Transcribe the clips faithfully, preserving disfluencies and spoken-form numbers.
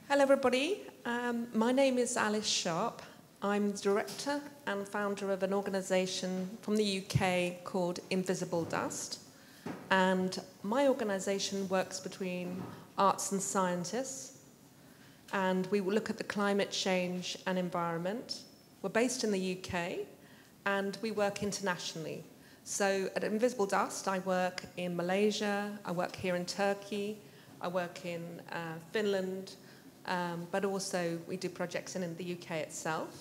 Hello everybody, um, my name is Alice Sharp. I'm the director and founder of an organisation from the U K called Invisible Dust. And my organisation works between arts and scientists. And we will look at the climate change and environment. We're based in the U K and we work internationally. So at Invisible Dust, I work in Malaysia, I work here in Turkey, I work in uh, Finland, um, but also we do projects in, in the U K itself.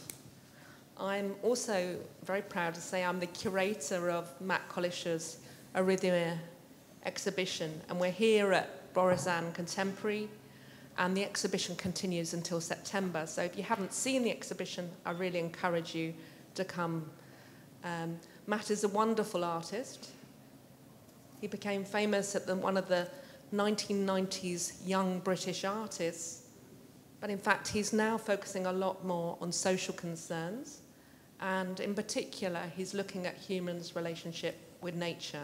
I'm also very proud to say I'm the curator of Matt Collish's Arrhythmia exhibition, and we're here at Borazan Contemporary, and the exhibition continues until September. So if you haven't seen the exhibition, I really encourage you to come. Um, Matt is a wonderful artist. He became famous at the, one of the nineteen nineties Young British Artists, but in fact he's now focusing a lot more on social concerns, and in particular he's looking at humans' relationship with nature.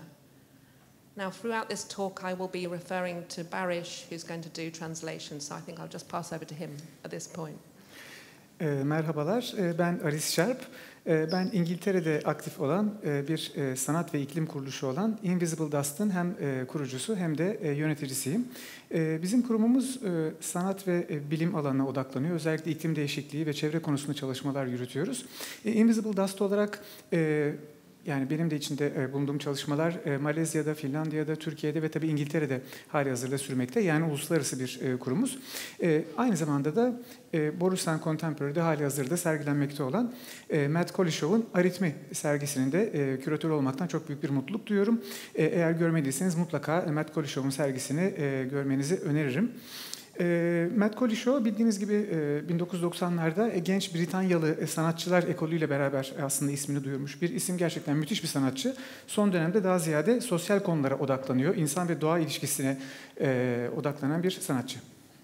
Now throughout this talk I will be referring to Barish, who's going to do translation, so I think I'll just pass over to him at this point. E, merhabalar, e, ben Alice Sharp. E, ben İngiltere'de aktif olan e, bir e, sanat ve iklim kuruluşu olan Invisible Dust'ın hem e, kurucusu hem de e, yöneticisiyim. E, bizim kurumumuz e, sanat ve e, bilim alanına odaklanıyor. Özellikle iklim değişikliği ve çevre konusunda çalışmalar yürütüyoruz. E, Invisible Dust olarak e, yani benim de içinde bulunduğum çalışmalar Malezya'da, Finlandiya'da, Türkiye'de ve tabii İngiltere'de hali hazırda sürmekte. Yani uluslararası bir kurumuz. Aynı zamanda da Borazan Contemporary'de hali hazırda sergilenmekte olan Matt Collishaw'un Arrhythmia sergisinin de küratörü olmaktan çok büyük bir mutluluk duyuyorum. Eğer görmediyseniz mutlaka Matt Collishaw'un sergisini görmenizi öneririm. E, Matt Collishaw bildiğiniz gibi e, bin dokuz yüz doksanlarda e, genç Britanyalı e, sanatçılar ekolüyle beraber e, aslında ismini duyurmuş bir isim, gerçekten müthiş bir sanatçı. Son dönemde daha ziyade sosyal konulara odaklanıyor, insan ve doğa ilişkisine e, odaklanan bir sanatçı.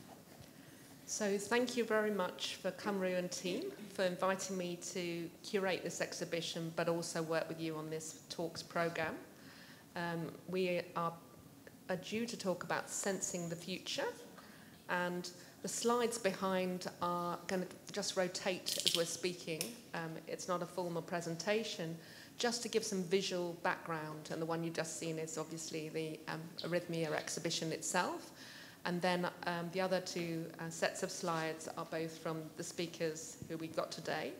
So thank you very much for Cymru and team for inviting me to curate this exhibition, but also work with you on this talks program. Um, we are, are due to talk about sensing the future. And the slides behind are going to just rotate as we're speaking. Um, it's not a formal presentation, just to give some visual background. And the one you've just seen is obviously the um, Arrhythmia exhibition itself. And then um, the other two uh, sets of slides are both from the speakers who we've got today.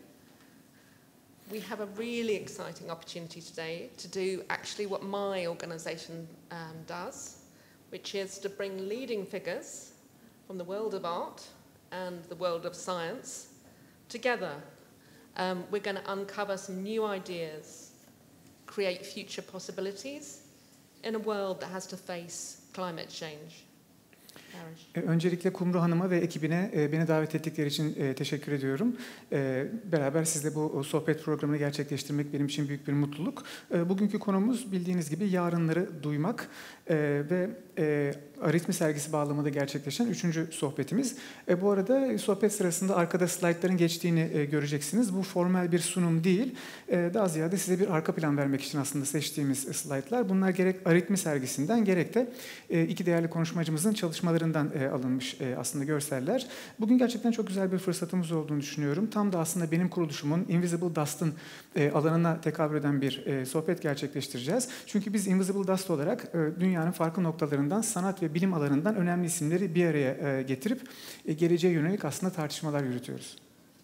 We have a really exciting opportunity today to do actually what my organisation um, does, which is to bring leading figures from the world of art and the world of science together. Um, we're going to uncover some new ideas, create future possibilities in a world that has to face climate change. Öncelikle Kumru Hanım'a ve ekibine beni davet ettikleri için teşekkür ediyorum. Beraber sizle bu sohbet programını gerçekleştirmek benim için büyük bir mutluluk. Bugünkü konumuz bildiğiniz gibi yarınları duymak ve Arrhythmia sergisi bağlamında gerçekleşen üçüncü sohbetimiz. Bu arada sohbet sırasında arkada slaytların geçtiğini göreceksiniz. Bu formal bir sunum değil. Daha ziyade size bir arka plan vermek için aslında seçtiğimiz slaytlar. Bunlar gerek Arrhythmia sergisinden gerek de iki değerli konuşmacımızın çalışmalarından alınmış aslında görseller. Bugün gerçekten çok güzel bir fırsatımız olduğunu düşünüyorum. Tam da aslında benim kuruluşumun Invisible Dust'ın alanına tekabül eden bir sohbet gerçekleştireceğiz. Çünkü biz Invisible Dust olarak dünyanın farklı noktalarından sanat ve bilim alanından önemli isimleri bir araya getirip geleceğe yönelik aslında tartışmalar yürütüyoruz.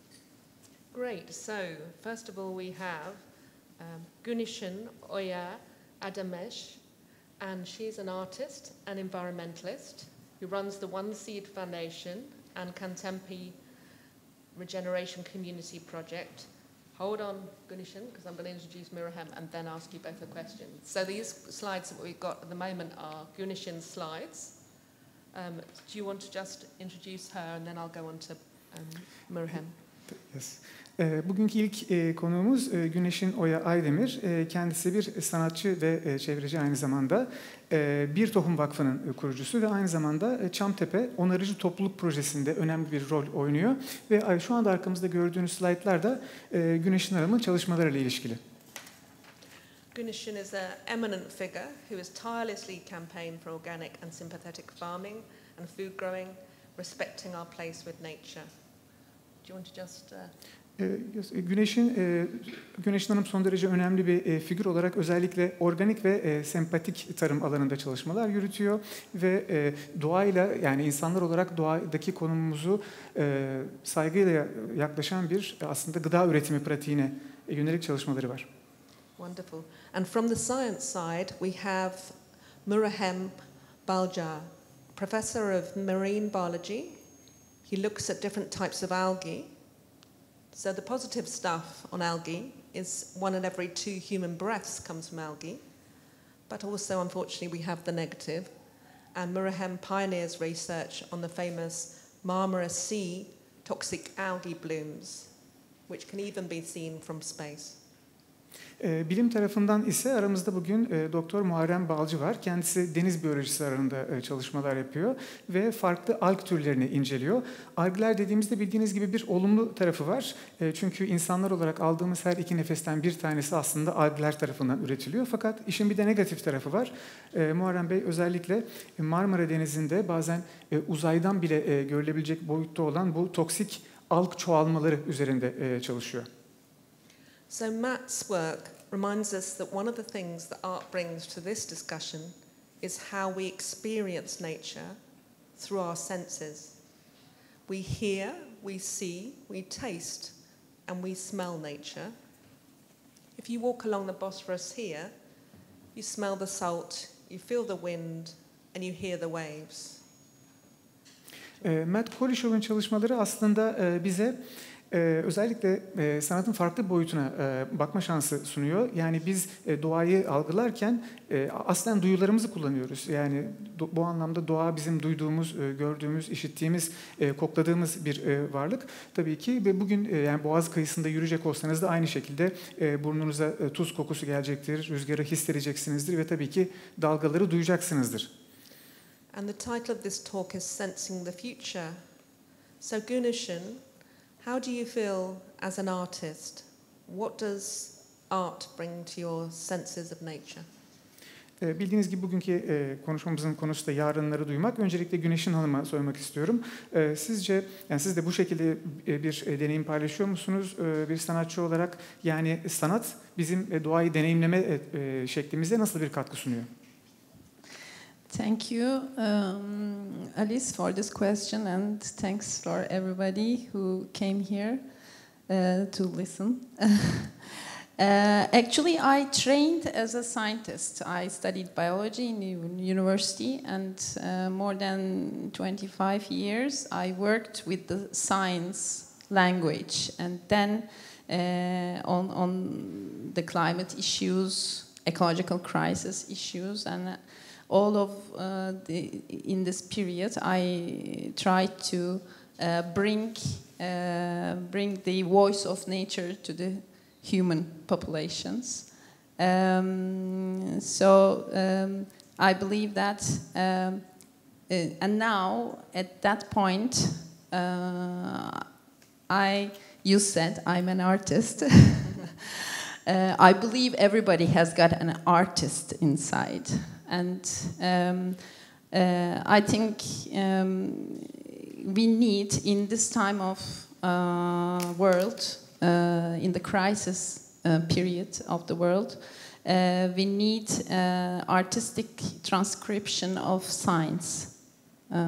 Great. So, first of all we have um, Gunishan Oya Adamesh, and she's an artist and environmentalist who runs the One Seed Foundation and Contemporary Regeneration Community Project. Hold on, Gunishan, because I'm going to introduce Miriam and then ask you both a question. So these slides that we've got at the moment are Gunishan's slides. Um, do you want to just introduce her and then I'll go on to um, Miriam? Yes. Bugünkü ilk konuğumuz Güneşin Oya Aydemir. Kendisi bir sanatçı ve çevreci, aynı zamanda Bir Tohum Vakfı'nın kurucusu ve aynı zamanda Çamtepe Onarıcı Topluluk Projesi'nde önemli bir rol oynuyor. Ve şu anda arkamızda gördüğünüz slaytlar da Güneşin Hanım'ın çalışmalarıyla ilişkili. Gunishan is an eminent figure who has tirelessly campaigned for organic and sympathetic farming and food growing, respecting our place with nature. Do you want to just... Uh... Güneş'in Güneş'in Hanım son derece önemli bir figür olarak özellikle organik ve sempatik tarım alanında çalışmalar yürütüyor ve doğayla, yani insanlar olarak doğadaki konumumuzu saygıyla yaklaşan bir aslında gıda üretimi pratiğine yönelik çalışmaları var. Wonderful. And from the science side, we have Murahem Balja, professor of marine biology. He looks at different types of algae. So the positive stuff on algae is one in every two human breaths comes from algae. But also, unfortunately, we have the negative. And Murahem pioneers research on the famous Marmara Sea toxic algae blooms, which can even be seen from space. Bilim tarafından ise aramızda bugün Doktor Muharrem Balcı var. Kendisi deniz biyolojisi alanında çalışmalar yapıyor ve farklı alg türlerini inceliyor. Algler dediğimizde bildiğiniz gibi bir olumlu tarafı var. Çünkü insanlar olarak aldığımız her iki nefesten bir tanesi aslında algler tarafından üretiliyor. Fakat işin bir de negatif tarafı var. Muharrem Bey özellikle Marmara Denizi'nde bazen uzaydan bile görülebilecek boyutta olan bu toksik alg çoğalmaları üzerinde çalışıyor. So Matt's work reminds us that one of the things that art brings to this discussion is how we experience nature through our senses. We hear, we see, we taste, and we smell nature. If you walk along the Bosphorus here, you smell the salt, you feel the wind, and you hear the waves. Matt Kolishev'in çalışmaları aslında bize Ee, özellikle e, sanatın farklı boyutuna e, bakma şansı sunuyor. Yani biz e, doğayı algılarken e, aslen duyularımızı kullanıyoruz. Yani do, bu anlamda doğa bizim duyduğumuz, e, gördüğümüz, işittiğimiz, e, kokladığımız bir e, varlık. Tabii ki ve bugün e, yani Boğaz kıyısında yürüyecek olsanız da aynı şekilde e, burnunuza e, tuz kokusu gelecektir, rüzgarı hissedeceksinizdir ve tabii ki dalgaları duyacaksınızdır. And the title of this talk is Sensing the Future. So Guneeshan, how do you feel as an artist? What does art bring to your senses of nature? Bildiğiniz gibi bugünkü konuşmamızın konusu da yarınları duymak. Öncelikle Güneş'in Hanım'a sormak istiyorum. Sizce, yani siz de bu şekilde bir deneyim paylaşıyor musunuz bir sanatçı olarak? Yani sanat bizim doğayı deneyimleme şeklimize nasıl bir katkı sunuyor? Thank you, um, Alice, for this question, and thanks for everybody who came here uh, to listen. uh, actually, I trained as a scientist. I studied biology in the university, and uh, more than twenty-five years I worked with the science language, and then uh, on, on the climate issues, ecological crisis issues, and uh, all of uh, the, in this period, I tried to uh, bring uh, bring the voice of nature to the human populations. Um, so um, I believe that, um, uh, and now at that point, uh, I you said I'm an artist. uh, I believe everybody has got an artist inside. And um, uh, I think um, we need, in this time of uh, world, uh, in the crisis uh, period of the world, uh, we need uh, artistic transcription of science uh,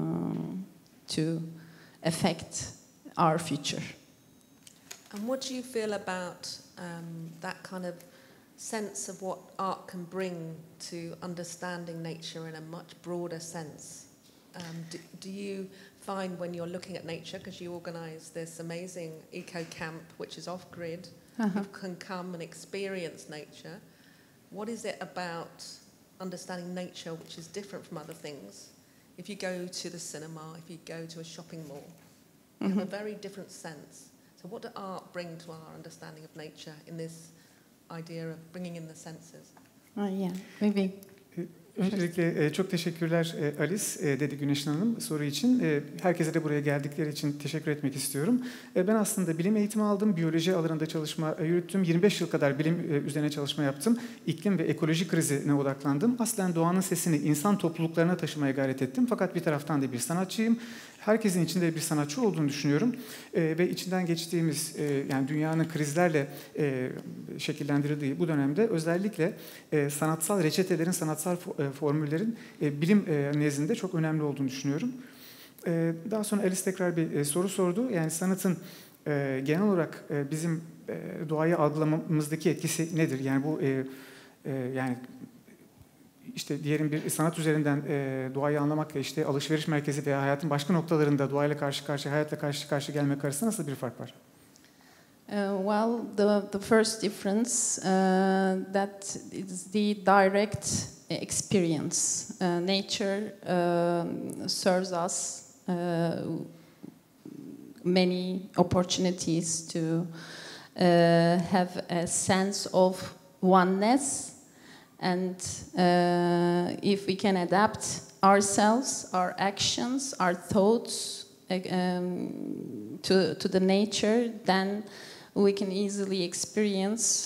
to affect our future. And what do you feel about um, that kind of sense of what art can bring to understanding nature in a much broader sense? Um, do, do you find when you're looking at nature, because you organise this amazing eco camp which is off grid, uh-huh. you can come and experience nature. What is it about understanding nature which is different from other things? If you go to the cinema, if you go to a shopping mall, you mm-hmm. have a very different sense. So what does art bring to our understanding of nature in this idea of bringing in the senses? Oh yeah, maybe. Öncelikle çok teşekkürler Alice, dedi Güneşin Hanım soru için. Herkese de buraya geldikleri için teşekkür etmek istiyorum. Ben aslında bilim eğitimi aldım, biyoloji alanında çalışma yürüttüm. yirmi beş yıl kadar bilim üzerine çalışma yaptım. İklim ve ekoloji krizine odaklandım. Aslen doğanın sesini insan topluluklarına taşımaya gayret ettim. Fakat bir taraftan da bir sanatçıyım. herkesin içinde bir sanatçı olduğunu düşünüyorum e, ve içinden geçtiğimiz e, yani dünyanın krizlerle e, şekillendirildiği bu dönemde özellikle e, sanatsal reçetelerin, sanatsal fo- e, formüllerin e, bilim e, nezdinde çok önemli olduğunu düşünüyorum. E, daha sonra Alice tekrar bir e, soru sordu. Yani sanatın e, genel olarak e, bizim e, doğayı algılamamızdaki etkisi nedir? Yani bu e, e, yani İşte diyelim bir sanat üzerinden e, doğayı anlamak ve işte alışveriş merkezi veya hayatın başka noktalarında doğayla karşı karşıya, hayatla karşı karşıya gelmek arasında nasıl bir fark var? Uh, well, the, the first difference uh, that is the direct experience. Uh, nature uh, serves us uh, many opportunities to uh, have a sense of oneness. And uh, if we can adapt ourselves, our actions, our thoughts um, to, to the nature, then we can easily experience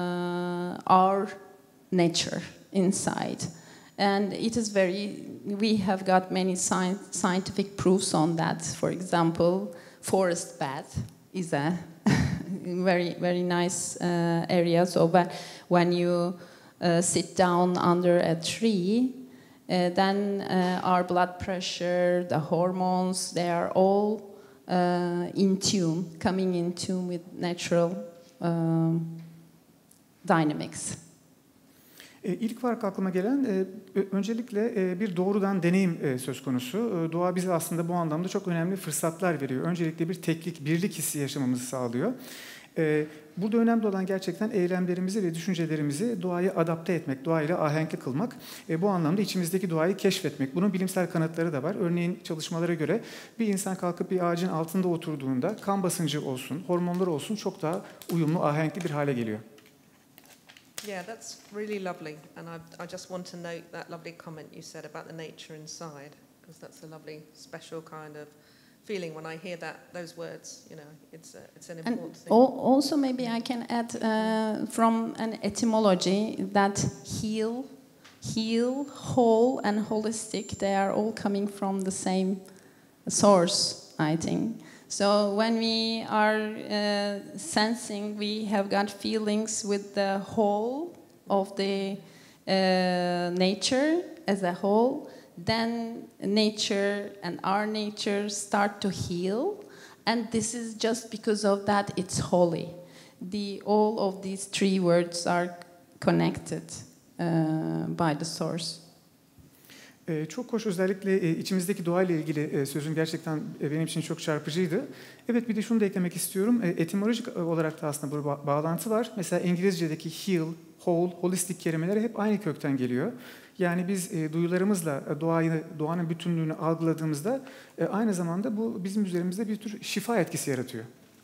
uh, our nature inside. And it is very, we have got many sci- scientific proofs on that. For example, forest bath is a very, very nice uh, area. So when you Uh, sit down under a tree, uh, then uh, our blood pressure, the hormones, they are all uh, in tune, coming in tune with natural um, dynamics. E, ilk fark aklıma gelen e, öncelikle e, bir doğrudan deneyim e, söz konusu. E, doğa bize aslında bu anlamda çok önemli fırsatlar veriyor. Öncelikle bir teklik, birlik hissi yaşamamızı sağlıyor. E, burada önemli olan gerçekten eylemlerimizi ve düşüncelerimizi doğaya adapte etmek, doğayla ahenkli kılmak. E, bu anlamda içimizdeki doğayı keşfetmek. Bunun bilimsel kanıtları da var. Örneğin çalışmalara göre bir insan kalkıp bir ağacın altında oturduğunda kan basıncı olsun, hormonlar olsun çok daha uyumlu, ahenkli bir hale geliyor. Yeah, that's really lovely, and I, I just want to note that lovely comment you said about the nature inside, because that's a lovely, special kind of feeling when I hear that those words. You know, it's a, it's an important And thing. al- also, maybe I can add uh, from an etymology that heal, heal, whole, and holistic. They are all coming from the same source, I think. So when we are uh, sensing, we have got feelings with the whole of the uh, nature as a whole, then nature and our nature start to heal, and this is just because of that it's holy. The all of these three words are connected uh, by the source. Ee, çok hoş, özellikle içimizdeki doğayla ilgili sözün gerçekten benim için çok çarpıcıydı. Evet, bir de şunu da eklemek istiyorum. Etimolojik olarak da aslında bu bağlantı var. Mesela İngilizce'deki heal, whole, holistic kelimeleri hep aynı kökten geliyor. Yani biz duyularımızla doğayı, doğanın bütünlüğünü algıladığımızda aynı zamanda bu bizim üzerimizde bir tür şifa etkisi yaratıyor.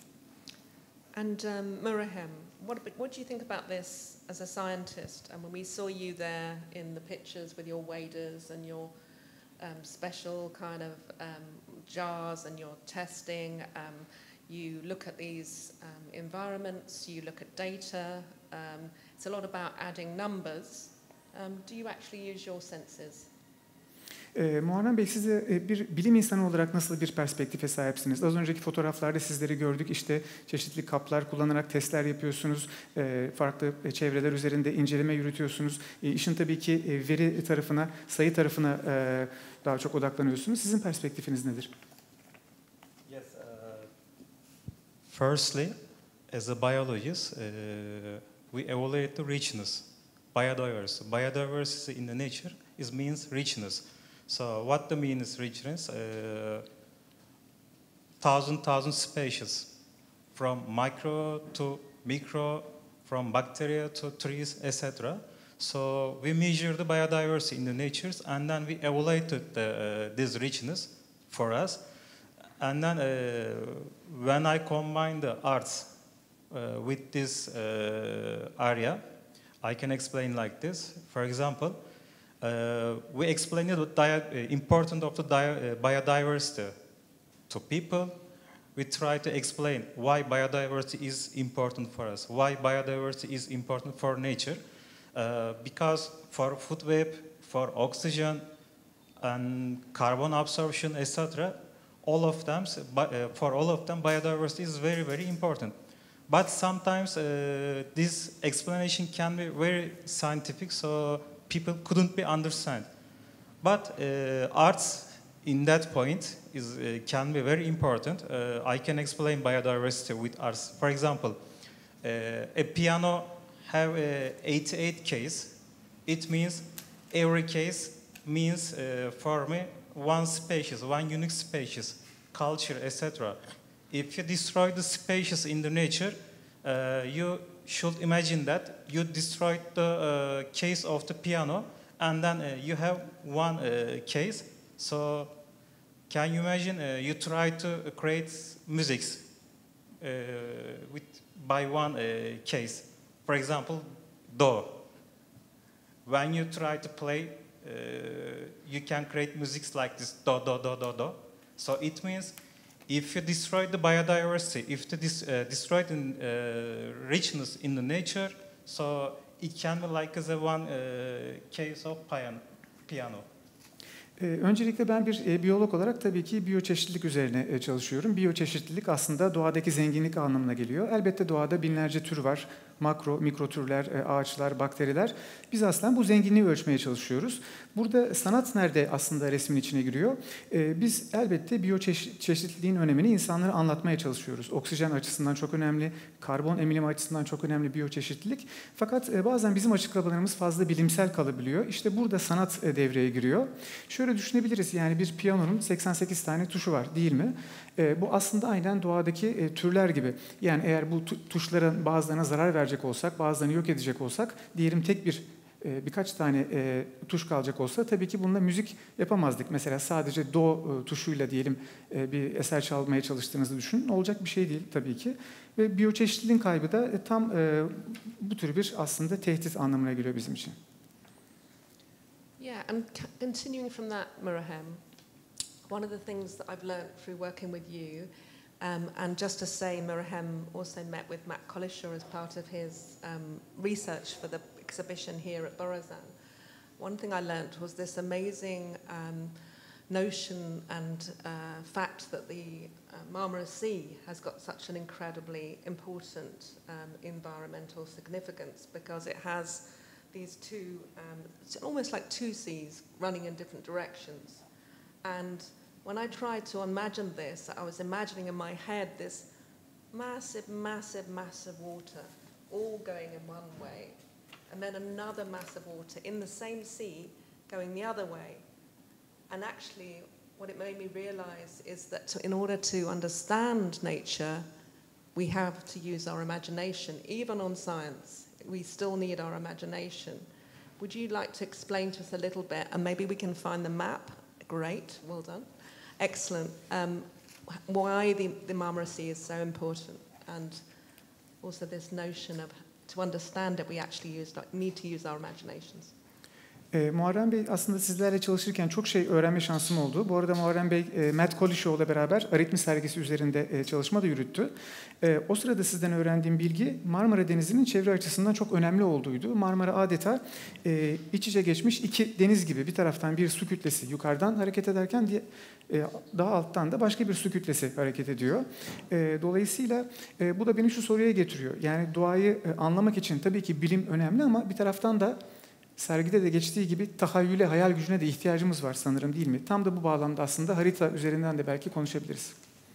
And um, Murahem, what, what do you think about this as a scientist? And when we saw you there in the pictures with your waders and your um, special kind of um, jars and your testing, um, you look at these um, environments, you look at data. Um, it's a lot about adding numbers. Um, do you actually use your senses? E, Muharrem Bey, siz de bir bilim insanı olarak nasıl bir perspektife sahipsiniz? Az önceki fotoğraflarda sizleri gördük. İşte çeşitli kaplar kullanarak testler yapıyorsunuz. E, farklı çevreler üzerinde inceleme yürütüyorsunuz. E, işin tabii ki veri tarafına, sayı tarafına e, daha çok odaklanıyorsunuz. Sizin perspektifiniz nedir? Yes. Uh, firstly, as a biologist, uh, we evaluate the richness, biodiversity. Biodiversity in the nature is means richness. So what the mean is richness? Uh, thousand thousand species, from micro to micro, from bacteria to trees, et cetera. So we measure the biodiversity in the natures, and then we evaluated the, uh, this richness for us. And then uh, when I combine the arts uh, with this uh, area, I can explain like this. For example, Uh, we explained the di- importance of the di- uh, biodiversity to people. We try to explain why biodiversity is important for us, why biodiversity is important for nature. Uh, because for food web, for oxygen and carbon absorption, et cetera, all of them, uh, for all of them, biodiversity is very, very important. But sometimes uh, this explanation can be very scientific, so people couldn't be understand. But uh, arts, in that point, is uh, can be very important. Uh, I can explain biodiversity with arts. For example, uh, a piano have uh, eighty-eight keys. It means every case means uh, for me one species, one unique species, culture, et cetera. If you destroy the species in the nature, uh, you should imagine that you destroyed the uh, case of the piano, and then uh, you have one uh, case. So, can you imagine uh, you try to create music uh, with by one uh, case? For example, do. When you try to play, uh, you can create music like this, do, do, do, do, do. So it means if you destroy the biodiversity, if you dis, uh, destroy the uh, richness in the nature, so it can be like as a one uh, case of piano. piano. Ee, öncelikle ben bir e, biyolog olarak tabii ki biyoçeşitlilik üzerine e, çalışıyorum. Biyoçeşitlilik aslında doğadaki zenginlik anlamına geliyor. Elbette doğada binlerce tür var. Makro, mikro türler, e, ağaçlar, bakteriler. Biz aslında bu zenginliği ölçmeye çalışıyoruz. Burada sanat nerede aslında resmin içine giriyor? E, biz elbette biyoçeşitliliğin önemini insanlara anlatmaya çalışıyoruz. Oksijen açısından çok önemli, karbon emilimi açısından çok önemli biyoçeşitlilik. Fakat e, bazen bizim açıklamalarımız fazla bilimsel kalabiliyor. İşte burada sanat e, devreye giriyor. Şöyle düşünebiliriz, yani bir piyanonun seksen sekiz tane tuşu var değil mi? E, bu aslında aynen doğadaki e, türler gibi. Yani eğer bu tuşların bazılarına zarar verecek olsak, bazılarını yok edecek olsak, diyelim tek bir e, birkaç tane e, tuş kalacak olsa tabii ki bununla müzik yapamazdık. Mesela sadece do e, tuşuyla diyelim e, bir eser çalmaya çalıştığınızı düşünün. Olacak bir şey değil tabii ki. Ve biyoçeşitliliğin kaybı da e, tam e, bu tür bir aslında tehdit anlamına geliyor bizim için. Yeah, and continuing from that, Miriam, one of the things that I've learned through working with you, um, and just to say, Miriam also met with Matt Collishaw as part of his um, research for the exhibition here at Borazan. One thing I learned was this amazing um, notion and uh, fact that the uh, Marmara Sea has got such an incredibly important um, environmental significance because it has these two, um, it's almost like two seas running in different directions. And when I tried to imagine this, I was imagining in my head this massive, massive, massive water all going in one way, and then another massive water in the same sea going the other way. And actually, what it made me realize is that to, in order to understand nature, we have to use our imagination, even on science. We still need our imagination. Would you like to explain to us a little bit, and maybe we can find the map? Great, well done. Excellent. Um, why the, the Marmara Sea is so important, and also this notion of, to understand it, we actually use, need to use our imaginations. E, Muharrem Bey aslında sizlerle çalışırken çok şey öğrenme şansım oldu. Bu arada Muharrem Bey, e, Matt Collishaw'la beraber aritmi sergisi üzerinde e, çalışma da yürüttü. E, o sırada sizden öğrendiğim bilgi Marmara Denizi'nin çevre açısından çok önemli olduğuydu. Marmara adeta e, iç içe geçmiş iki deniz gibi. Bir taraftan bir su kütlesi yukarıdan hareket ederken diye, e, daha alttan da başka bir su kütlesi hareket ediyor. E, dolayısıyla e, bu da beni şu soruya getiriyor. Yani doğayı e, anlamak için tabii ki bilim önemli ama bir taraftan da sergide de geçtiği gibi tahayyüle, hayal gücüne de ihtiyacımız var sanırım, değil mi? Tam da bu bağlamda aslında harita üzerinden de belki konuşabiliriz.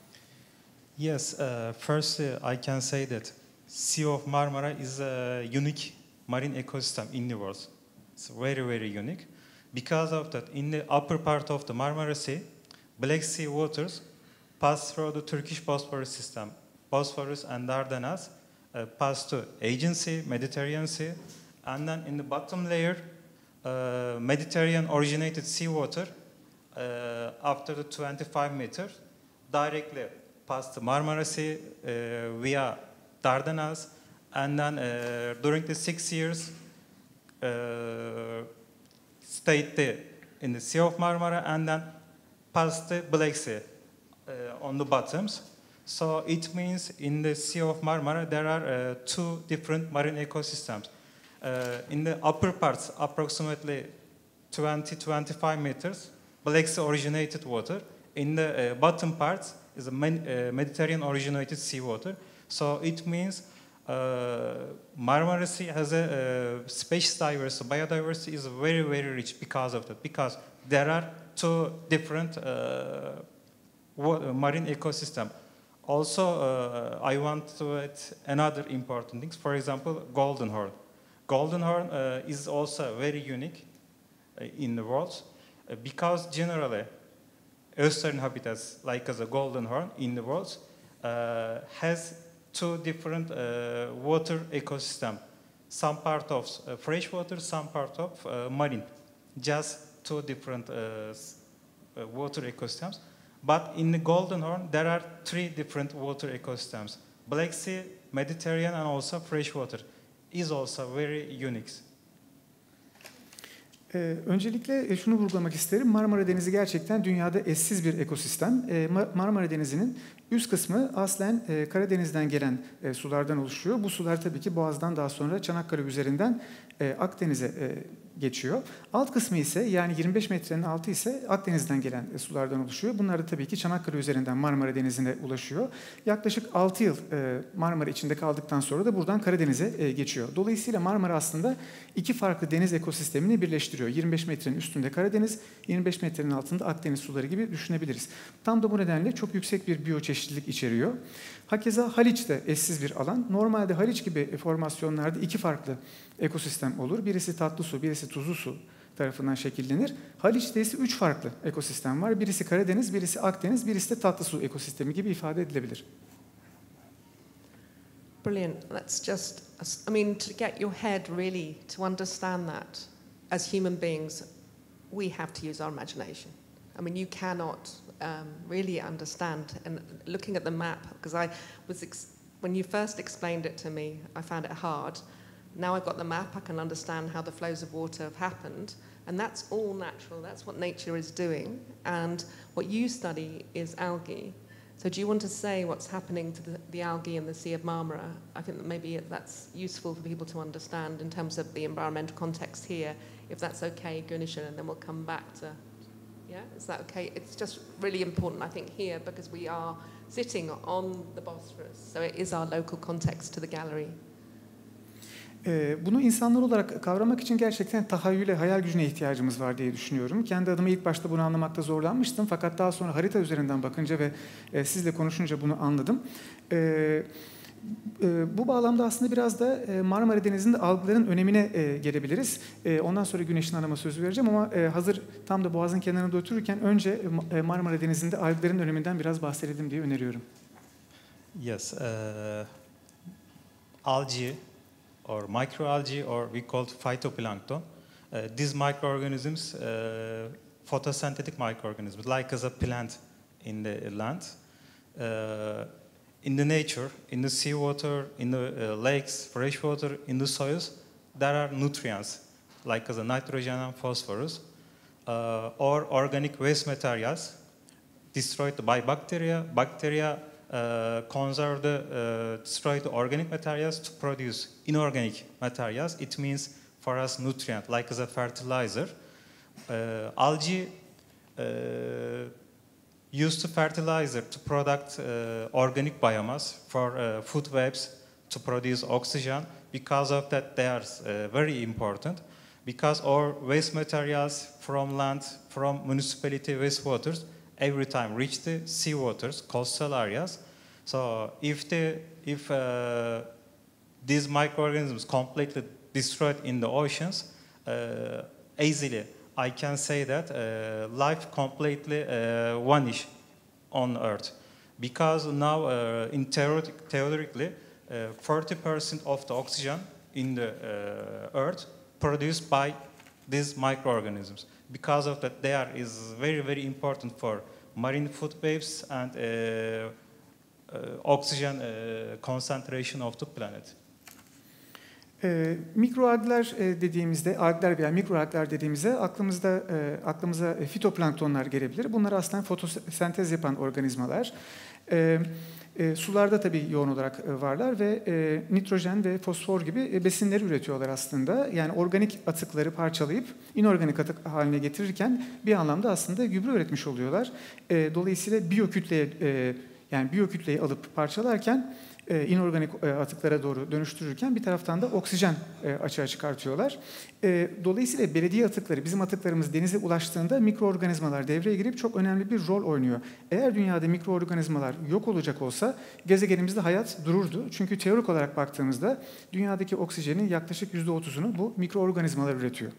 Yes, uh, first uh, I can say that Sea of Marmara is a unique marine ecosystem in the world. It's very, very unique. Because of that, in the upper part of the Marmara Sea, Black Sea waters pass through the Turkish Bosphorus system. Bosphorus and Dardanelles uh, pass to Aegean Sea, Mediterranean Sea, and then in the bottom layer, uh, Mediterranean originated seawater uh, after the twenty-five meters directly past the Marmara Sea uh, via Dardanelles, and then uh, during the six years uh, stayed there in the Sea of Marmara and then past the Black Sea uh, on the bottoms. So it means in the Sea of Marmara there are uh, two different marine ecosystems. Uh, in the upper parts, approximately twenty to twenty-five meters, Black Sea originated water, In the uh, bottom part is a man, uh, Mediterranean originated seawater. So it means uh, Marmara Sea has a uh, species diversity, biodiversity is very, very rich because of that. Because there are two different uh, marine ecosystem. Also, uh, I want to add another important thing. For example, Golden Horn. Golden Horn uh, is also very unique uh, in the world uh, because generally estuarine habitats like as a Golden Horn in the world uh, has two different uh, water ecosystem. Some part of uh, fresh water, some part of uh, marine. Just two different uh, uh, water ecosystems. But in the Golden Horn, there are three different water ecosystems. Black Sea, Mediterranean, and also freshwater is also very unique. Ee, öncelikle şunu vurgulamak isterim. Marmara Denizi gerçekten dünyada eşsiz bir ekosistem. Ee, Marmara Denizi'nin üst kısmı aslen e, Karadeniz'den gelen e, sulardan oluşuyor. Bu sular tabii ki Boğaz'dan daha sonra Çanakkale üzerinden e, Akdeniz'e e, geçiyor. Alt kısmı ise yani yirmi beş metrenin altı ise Akdeniz'den gelen e, sulardan oluşuyor. Bunlar da tabii ki Çanakkale üzerinden Marmara Denizi'ne ulaşıyor. Yaklaşık altı yıl e, Marmara içinde kaldıktan sonra da buradan Karadeniz'e e, geçiyor. Dolayısıyla Marmara aslında iki farklı deniz ekosistemini birleştiriyor. yirmi beş metrenin üstünde Karadeniz, yirmi beş metrenin altında Akdeniz suları gibi düşünebiliriz. Tam da bu nedenle çok yüksek bir biyoçeşitlilik içeriyor. Hakeza Haliç de eşsiz bir alan. Normalde Haliç gibi formasyonlarda iki farklı ekosistem olur. Birisi tatlı su, birisi tuzlu su tarafından şekillenir. Haliç'te ise üç farklı ekosistem var. Birisi Karadeniz, birisi Akdeniz, birisi de tatlı su ekosistemi gibi ifade edilebilir. Brilliant. That's just, I mean, to get your head really to understand that as human beings, we have to use our imagination. I mean, you cannot um, really understand. And looking at the map, because I was, ex when you first explained it to me, I found it hard. Now I've got the map, I can understand how the flows of water have happened. And that's all natural. That's what nature is doing. And what you study is algae. So do you want to say what's happening to the, the algae in the Sea of Marmara? I think that maybe that's useful for people to understand in terms of the environmental context here. If that's okay, Gunishan, and then we'll come back to... Yeah, is that okay? It's just really important, I think, here, because we are sitting on the Bosphorus. So it is our local context to the gallery. Bunu insanlar olarak kavramak için gerçekten tahayyüle, hayal gücüne ihtiyacımız var diye düşünüyorum. Kendi adıma ilk başta bunu anlamakta zorlanmıştım. Fakat daha sonra harita üzerinden bakınca ve sizle konuşunca bunu anladım. Bu bağlamda aslında biraz da Marmara Denizi'nde algıların önemine gelebiliriz. Ondan sonra Güneş'in Hanım'a söz vereceğim ama hazır tam da Boğaz'ın kenarında otururken önce Marmara Denizi'nde algıların öneminden biraz bahsedelim diye öneriyorum. Yes, uh, algae or microalgae or we call it phytoplankton. Uh, these microorganisms, uh, photosynthetic microorganisms, like as a plant in the land. Uh, in the nature, in the seawater, in the uh, lakes, fresh water, in the soils, there are nutrients, like as a nitrogen and phosphorus, uh, or organic waste materials destroyed by bacteria. Bacteria Uh, conserve the, uh, destroy the organic materials to produce inorganic materials. It means for us nutrient, like as a fertilizer. Uh, algae uh, used to fertilizer to product uh, organic biomass for uh, food webs to produce oxygen. Because of that, they are uh, very important. Because our waste materials from land, from municipality wastewaters, every time reach the sea waters, coastal areas. So if, the, if uh, these microorganisms completely destroyed in the oceans, uh, easily I can say that uh, life completely uh, vanish on Earth. Because now uh, in theoretic, theoretically, uh, forty percent of the oxygen in the uh, Earth produced by these microorganisms. Because of that, they are is very, very important for marine food webs and uh, uh, oxygen uh, concentration of the planet. E, mikroalgler e, dediğimizde, algler veya mikroalgler dediğimizde aklımızda e, aklımıza fitoplanktonlar gelebilir. Bunlar aslında fotosentez yapan organizmalar. E, E, sularda tabii yoğun olarak e, varlar ve e, nitrojen ve fosfor gibi e, besinleri üretiyorlar aslında. Yani organik atıkları parçalayıp inorganik atık haline getirirken bir anlamda aslında gübre üretmiş oluyorlar. E, dolayısıyla biyokütleye e, yani biyokütleyi alıp parçalarken e, inorganik e, atıklara doğru dönüştürürken bir taraftan da oksijen e, açığa çıkartıyorlar. E, dolayısıyla belediye atıkları, bizim atıklarımız denize ulaştığında mikroorganizmalar devreye girip çok önemli bir rol oynuyor. Eğer dünyada mikroorganizmalar yok olacak olsa gezegenimizde hayat dururdu. Çünkü teorik olarak baktığımızda dünyadaki oksijenin yaklaşık yüzde otuzunu bu mikroorganizmalar üretiyor.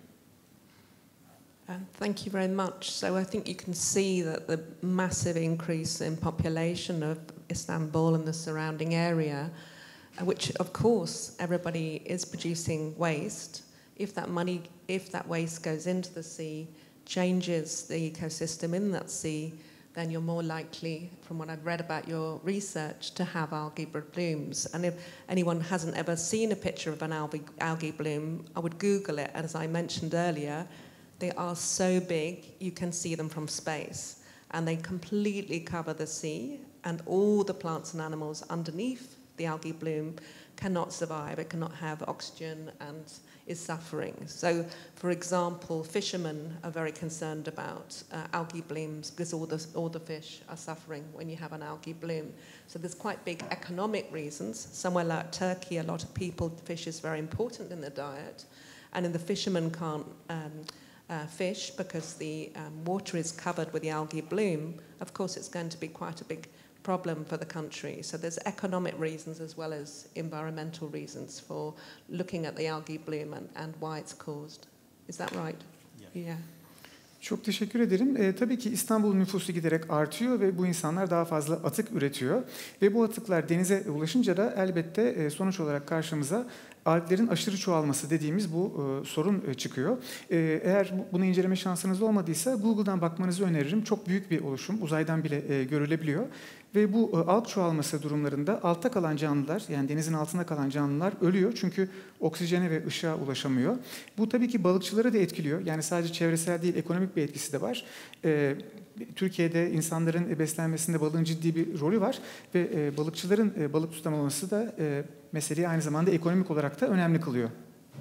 Um, thank you very much. So I think you can see that the massive increase in population of Istanbul and the surrounding area, uh, which of course everybody is producing waste. If that money, if that waste goes into the sea, changes the ecosystem in that sea, then you're more likely, from what I've read about your research, to have algae blooms. And if anyone hasn't ever seen a picture of an algae, algae bloom, I would Google it, as I mentioned earlier. They are so big, you can see them from space. And they completely cover the sea, and all the plants and animals underneath the algae bloom cannot survive. It cannot have oxygen and is suffering. So, for example, fishermen are very concerned about uh, algae blooms because all the, all the fish are suffering when you have an algae bloom. So there's quite big economic reasons. Somewhere like Turkey, a lot of people, fish is very important in their diet. And then the fishermen can't um, Uh, fish because the um, water is covered with the algae bloom. Of course, it's going to be quite a big problem for the country. So there's economic reasons as well as environmental reasons for looking at the algae bloom and, and why it's caused. Is that right? Yeah. Yeah. Çok teşekkür ederim. E, tabii ki İstanbul nüfusu giderek artıyor ve bu insanlar daha fazla atık üretiyor. Ve bu atıklar denize ulaşınca da elbette e, sonuç olarak karşımıza alglerin aşırı çoğalması dediğimiz bu e, sorun e, çıkıyor. E, eğer bu, bunu inceleme şansınız olmadıysa Google'dan bakmanızı öneririm. Çok büyük bir oluşum, uzaydan bile e, görülebiliyor. Ve bu e, alg çoğalması durumlarında altta kalan canlılar, yani denizin altında kalan canlılar ölüyor. Çünkü oksijene ve ışığa ulaşamıyor. Bu tabii ki balıkçıları da etkiliyor. Yani sadece çevresel değil, ekonomik bir etkisi de var. E, Türkiye'de insanların beslenmesinde balığın ciddi bir rolü var. Ve e, balıkçıların e, balık tutamaması da e, meseleyi aynı zamanda ekonomik olarak da önemli kılıyor.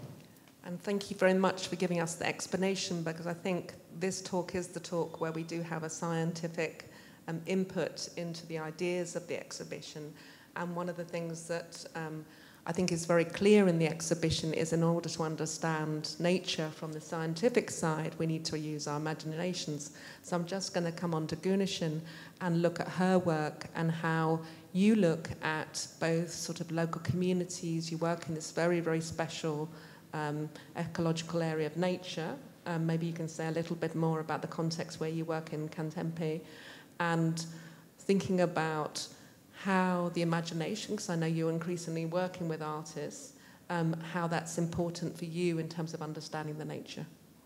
And thank you very much for giving us the explanation, because I think this talk is the talk where we do have a scientific um, input into the ideas of the exhibition. And one of the things that um, I think is very clear in the exhibition is, in order to understand nature from the scientific side, we need to use our imaginations. So I'm just going to come on to Güneşin and look at her work and how you look at both sort of local communities. You work in this very, very special um, ecological area of nature. Um, maybe you can say a little bit more about the context where you work in Kantempe, and thinking about how the imagination, because I know you're increasingly working with artists, um, how that's important for you in terms of understanding the nature.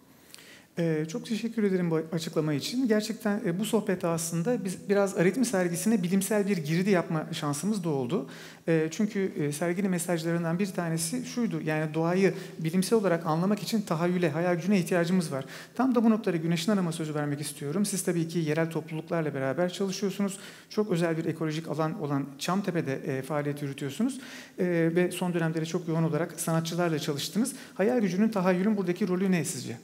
Ee, çok teşekkür ederim bu açıklama için. Gerçekten e, bu sohbette aslında biz biraz Aritmi sergisine bilimsel bir girdi yapma şansımız da oldu. E, çünkü e, serginin mesajlarından bir tanesi şuydu: yani doğayı bilimsel olarak anlamak için tahayyüle, hayal gücüne ihtiyacımız var. Tam da bu noktada Güneşin Hanım'a sözü vermek istiyorum. Siz tabii ki yerel topluluklarla beraber çalışıyorsunuz. Çok özel bir ekolojik alan olan Çamtepe'de e, faaliyet yürütüyorsunuz. E, ve son dönemleri çok yoğun olarak sanatçılarla çalıştınız. Hayal gücünün, tahayyülün buradaki rolü ne sizce?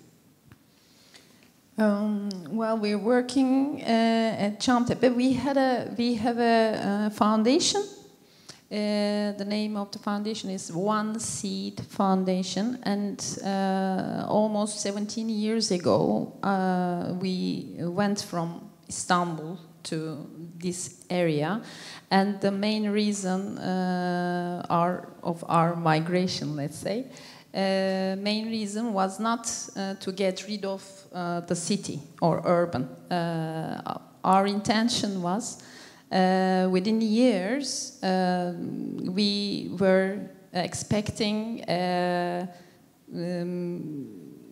Um, well, we're working uh, at Çamtepe. We had a we have a uh, foundation. Uh, the name of the foundation is One Seed Foundation, and uh, almost seventeen years ago, uh, we went from Istanbul to this area, and the main reason uh, are of our migration, let's say. Uh, main reason was not uh, to get rid of uh, the city or urban. Uh, our intention was, uh, within years, uh, we were expecting uh, um,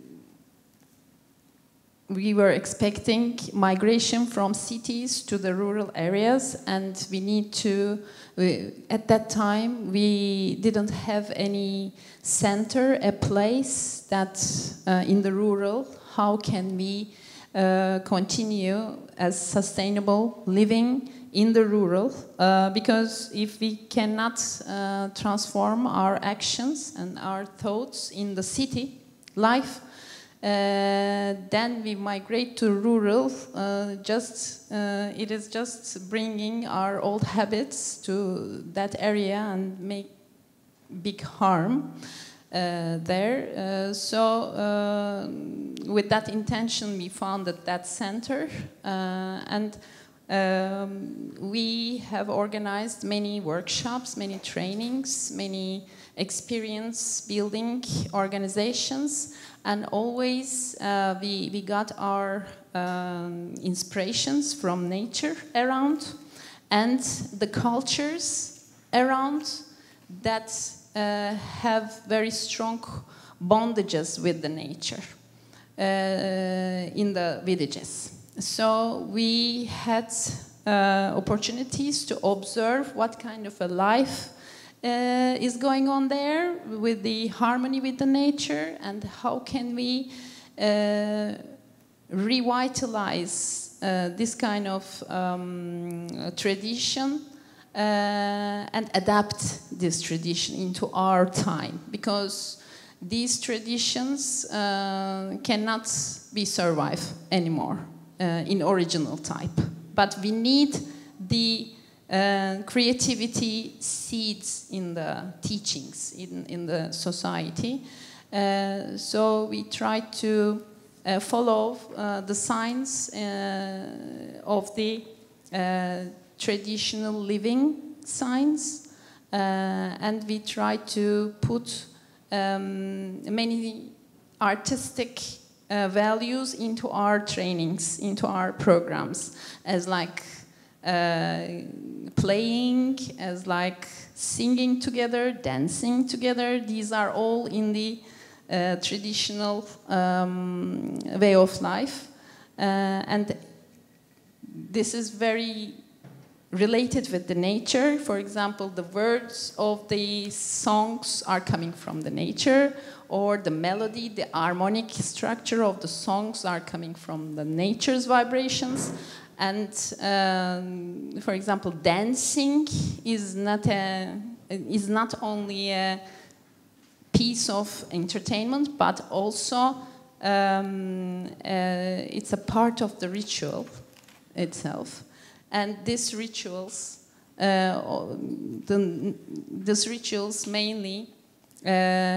we were expecting migration from cities to the rural areas, and we need to, we, at that time, we didn't have any center, a place that uh, in the rural, how can we uh, continue as sustainable living in the rural, uh, because if we cannot uh, transform our actions and our thoughts in the city life, uh, then we migrate to rural. Uh, just uh, it is just bringing our old habits to that area and make big harm uh, there. Uh, so uh, with that intention, we founded that center, uh, and Um, we have organized many workshops, many trainings, many experience building organizations, and always uh, we, we got our um, inspirations from nature around and the cultures around that uh, have very strong bondages with the nature uh, in the villages. So we had uh, opportunities to observe what kind of a life uh, is going on there with the harmony with the nature, and how can we uh, revitalize uh, this kind of um, tradition uh, and adapt this tradition into our time, because these traditions uh, cannot be survived anymore. Uh, in original type, but we need the uh, creativity seeds in the teachings in, in the society. Uh, so we try to uh, follow uh, the signs uh, of the uh, traditional living signs, uh, and we try to put um, many artistic Uh, values into our trainings, into our programs, as like uh, playing, as like singing together, dancing together. These are all in the uh, traditional um, way of life, uh, and this is very related with the nature. For example, the words of the songs are coming from the nature, or the melody, the harmonic structure of the songs are coming from the nature's vibrations. And um, for example, dancing is not a is not only a piece of entertainment, but also um, uh, it's a part of the ritual itself. And these rituals, uh, the, these rituals mainly uh,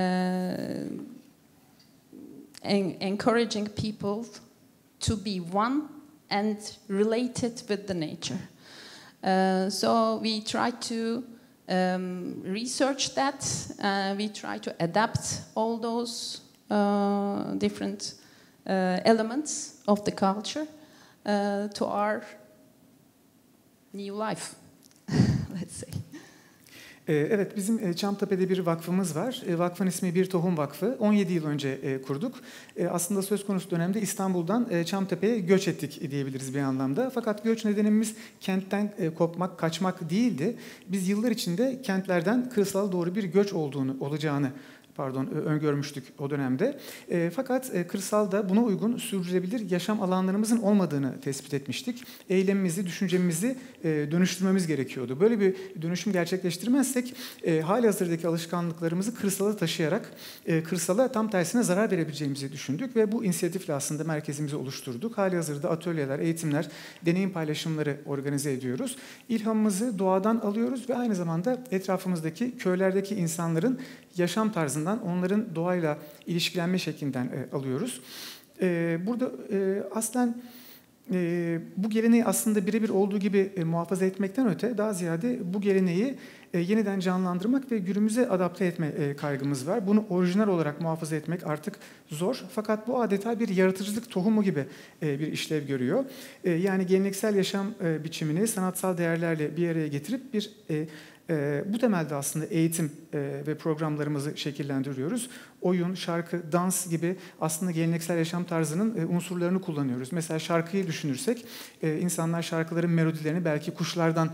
en encouraging people to be one and related with the nature. Uh, so we try to um, research that. Uh, we try to adapt all those uh, different uh, elements of the culture uh, to our new life, let's say. Evet, bizim Çamtepe'de bir vakfımız var. Vakfın ismi Bir Tohum Vakfı. on yedi yıl önce kurduk. Aslında söz konusu dönemde İstanbul'dan Çamtepe'ye göç ettik diyebiliriz bir anlamda. Fakat göç nedenimiz kentten kopmak, kaçmak değildi. Biz yıllar içinde kentlerden kırsala doğru bir göç olduğunu, olacağını pardon öngörmüştük o dönemde. E, fakat e, kırsalda buna uygun sürdürülebilir yaşam alanlarımızın olmadığını tespit etmiştik. Eylemimizi, düşüncemizi e, dönüştürmemiz gerekiyordu. Böyle bir dönüşüm gerçekleştirmezsek e, halihazırdaki alışkanlıklarımızı kırsala taşıyarak e, kırsala tam tersine zarar verebileceğimizi düşündük ve bu inisiyatifle aslında merkezimizi oluşturduk. Halihazırda atölyeler, eğitimler, deneyim paylaşımları organize ediyoruz. İlhamımızı doğadan alıyoruz ve aynı zamanda etrafımızdaki köylerdeki insanların yaşam tarzından, onların doğayla ilişkilenme şeklinden e, alıyoruz. E, burada e, aslen e, bu geleneği aslında birebir olduğu gibi e, muhafaza etmekten öte daha ziyade bu geleneği e, yeniden canlandırmak ve günümüze adapte etme e, kaygımız var. Bunu orijinal olarak muhafaza etmek artık zor. Fakat bu adeta bir yaratıcılık tohumu gibi e, bir işlev görüyor. E, yani geleneksel yaşam e, biçimini sanatsal değerlerle bir araya getirip bir e, E, bu temelde aslında eğitim e, ve programlarımızı şekillendiriyoruz. Oyun, şarkı, dans gibi aslında geleneksel yaşam tarzının e, unsurlarını kullanıyoruz. Mesela şarkıyı düşünürsek e, insanlar şarkıların melodilerini belki kuşlardan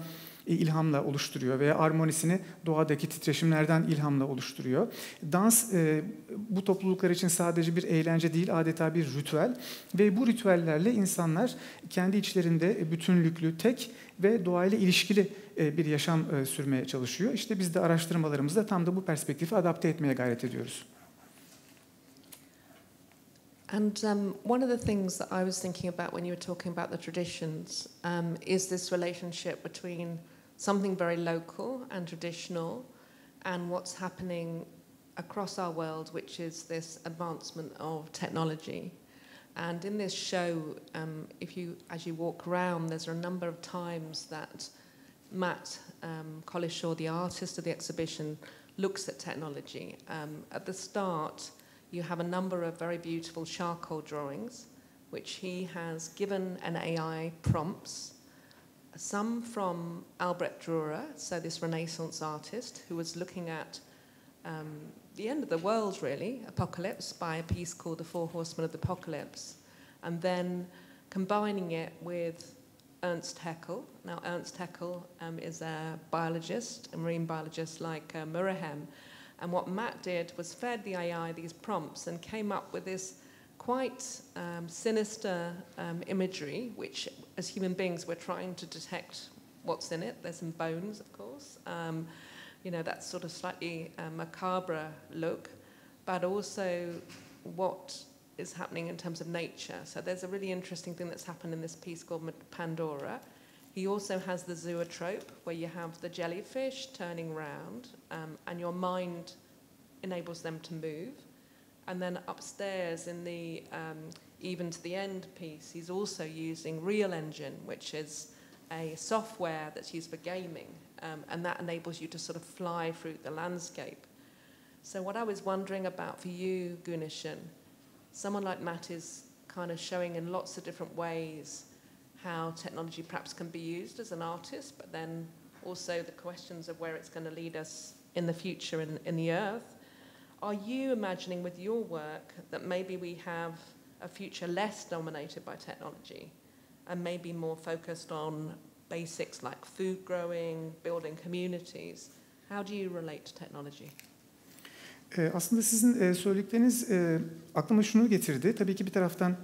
ilhamla oluşturuyor veya armonisini doğadaki titreşimlerden ilhamla oluşturuyor. Dans e, bu topluluklar için sadece bir eğlence değil, adeta bir ritüel ve bu ritüellerle insanlar kendi içlerinde bütünlüklü, tek ve doğayla ilişkili e, bir yaşam e, sürmeye çalışıyor. İşte biz de araştırmalarımızda tam da bu perspektifi adapte etmeye gayret ediyoruz. And um, one of the things that I was thinking about when you were talking about the traditions um, is this relationship between something very local and traditional and what's happening across our world, which is this advancement of technology. And in this show, um, if you, as you walk around, there's a number of times that Matt um, Collishaw, the artist of the exhibition, looks at technology. Um, at the start, you have a number of very beautiful charcoal drawings, which he has given an A I prompts, some from Albrecht Dürer, so this Renaissance artist who was looking at um, the end of the world, really, apocalypse, by a piece called The Four Horsemen of the Apocalypse, and then combining it with Ernst Haeckel. Now, Ernst Haeckel um, is a biologist, a marine biologist like uh, Murahem. And what Matt did was fed the A I these prompts and came up with this quite um, sinister um, imagery, which as human beings we're trying to detect what's in it. There's some bones, of course. Um, you know, that sort of slightly uh, macabre look, but also what is happening in terms of nature. So there's a really interesting thing that's happened in this piece called Pandora. He also has the zoetrope, where you have the jellyfish turning round, um, and your mind enables them to move. And then upstairs in the um, Even to the End piece, he's also using Real Engine, which is a software that's used for gaming, um, and that enables you to sort of fly through the landscape. So what I was wondering about for you, Gunishan, someone like Matt is kind of showing in lots of different ways how technology perhaps can be used as an artist, but then also the questions of where it's going to lead us in the future in, in the earth. Are you imagining with your work that maybe we have a future less dominated by technology and maybe more focused on basics like food growing, building communities? How do you relate to technology? Aslında sizin söyledikleriniz aklıma şunu getirdi. Tabii ki bir taraftan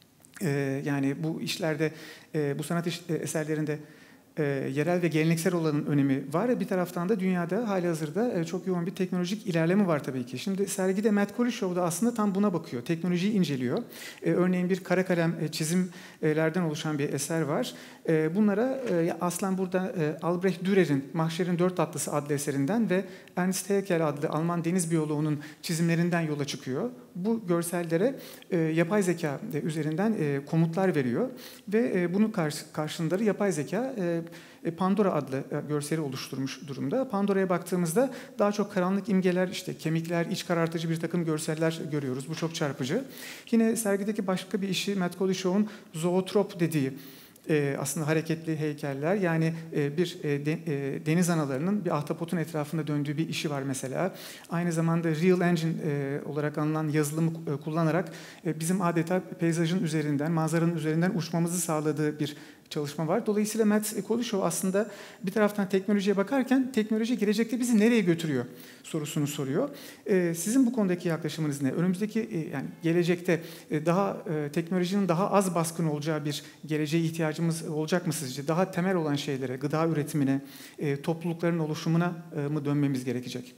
yani bu işlerde, bu sanat eserlerinde yerel ve geleneksel olanın önemi var. Bir taraftan da dünyada halihazırda çok yoğun bir teknolojik ilerleme var tabii ki. Şimdi sergide Matt Collishaw'da aslında tam buna bakıyor. Teknolojiyi inceliyor. Örneğin bir kara kalem çizimlerden oluşan bir eser var. Bunlara aslen burada Albrecht Dürer'in Mahşer'in Dört Atlısı adlı eserinden ve Ernst Haeckel adlı Alman deniz biyoloğunun çizimlerinden yola çıkıyor. Bu görsellere yapay zeka üzerinden komutlar veriyor ve bunun karşılığında yapay zeka Pandora adlı görseli oluşturmuş durumda. Pandora'ya baktığımızda daha çok karanlık imgeler, işte kemikler, iç karartıcı bir takım görseller görüyoruz. Bu çok çarpıcı. Yine sergideki başka bir işi Matt Collishaw'un zootrop dediği e, aslında hareketli heykeller. Yani e, bir e, de, e, deniz analarının bir ahtapotun etrafında döndüğü bir işi var mesela. Aynı zamanda Real Engine e, olarak anılan yazılımı e, kullanarak e, bizim adeta peyzajın üzerinden, manzaranın üzerinden uçmamızı sağladığı bir çalışma var. Dolayısıyla Matt Collishaw aslında bir taraftan teknolojiye bakarken teknoloji gelecekte bizi nereye götürüyor sorusunu soruyor. Ee, sizin bu konudaki yaklaşımınız ne? Önümüzdeki e, yani gelecekte e, daha e, teknolojinin daha az baskın olacağı bir geleceğe ihtiyacımız olacak mı sizce? Daha temel olan şeylere, gıda üretimine, e, toplulukların oluşumuna e, mı dönmemiz gerekecek?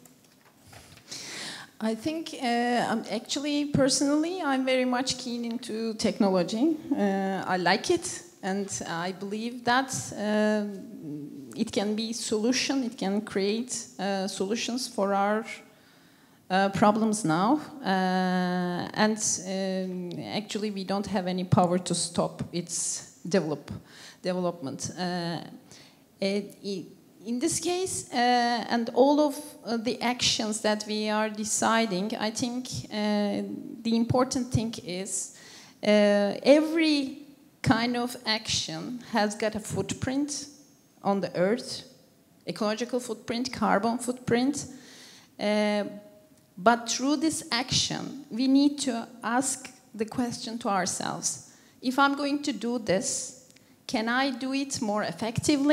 I think uh, actually personally I'm very much keen into technology. Uh, I like it. And I believe that uh, it can be solution, it can create uh, solutions for our uh, problems now. Uh, and um, actually we don't have any power to stop its develop, development. Uh, it, in this case, uh, and all of uh, the actions that we are deciding, I think uh, the important thing is uh, every kind of action has got a footprint on the earth, ecological footprint, carbon footprint. Uh, but through this action, we need to ask the question to ourselves, if I'm going to do this, can I do it more effectively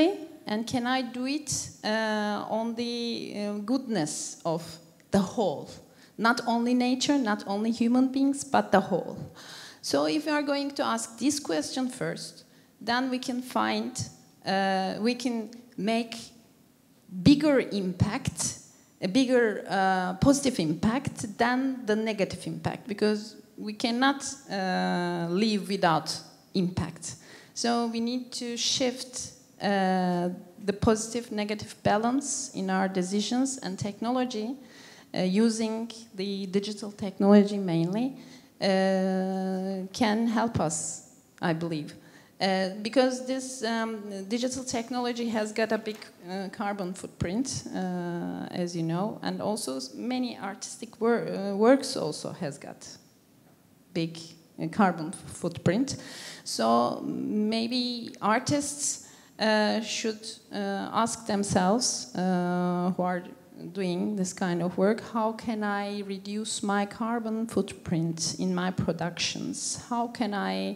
and can I do it uh, on the uh, goodness of the whole? Not only nature, not only human beings, but the whole. So if we are going to ask this question first, then we can find, uh, we can make bigger impact, a bigger uh, positive impact than the negative impact, because we cannot uh, live without impact. So we need to shift uh, the positive negative balance in our decisions, and technology, uh, using the digital technology mainly, uh, can help us, I believe. Uh, because this um, digital technology has got a big uh, carbon footprint, uh, as you know, and also many artistic wor uh, works also has got big uh, carbon footprint. So maybe artists uh, should uh, ask themselves, uh, who are doing this kind of work, how can I reduce my carbon footprint in my productions? How can I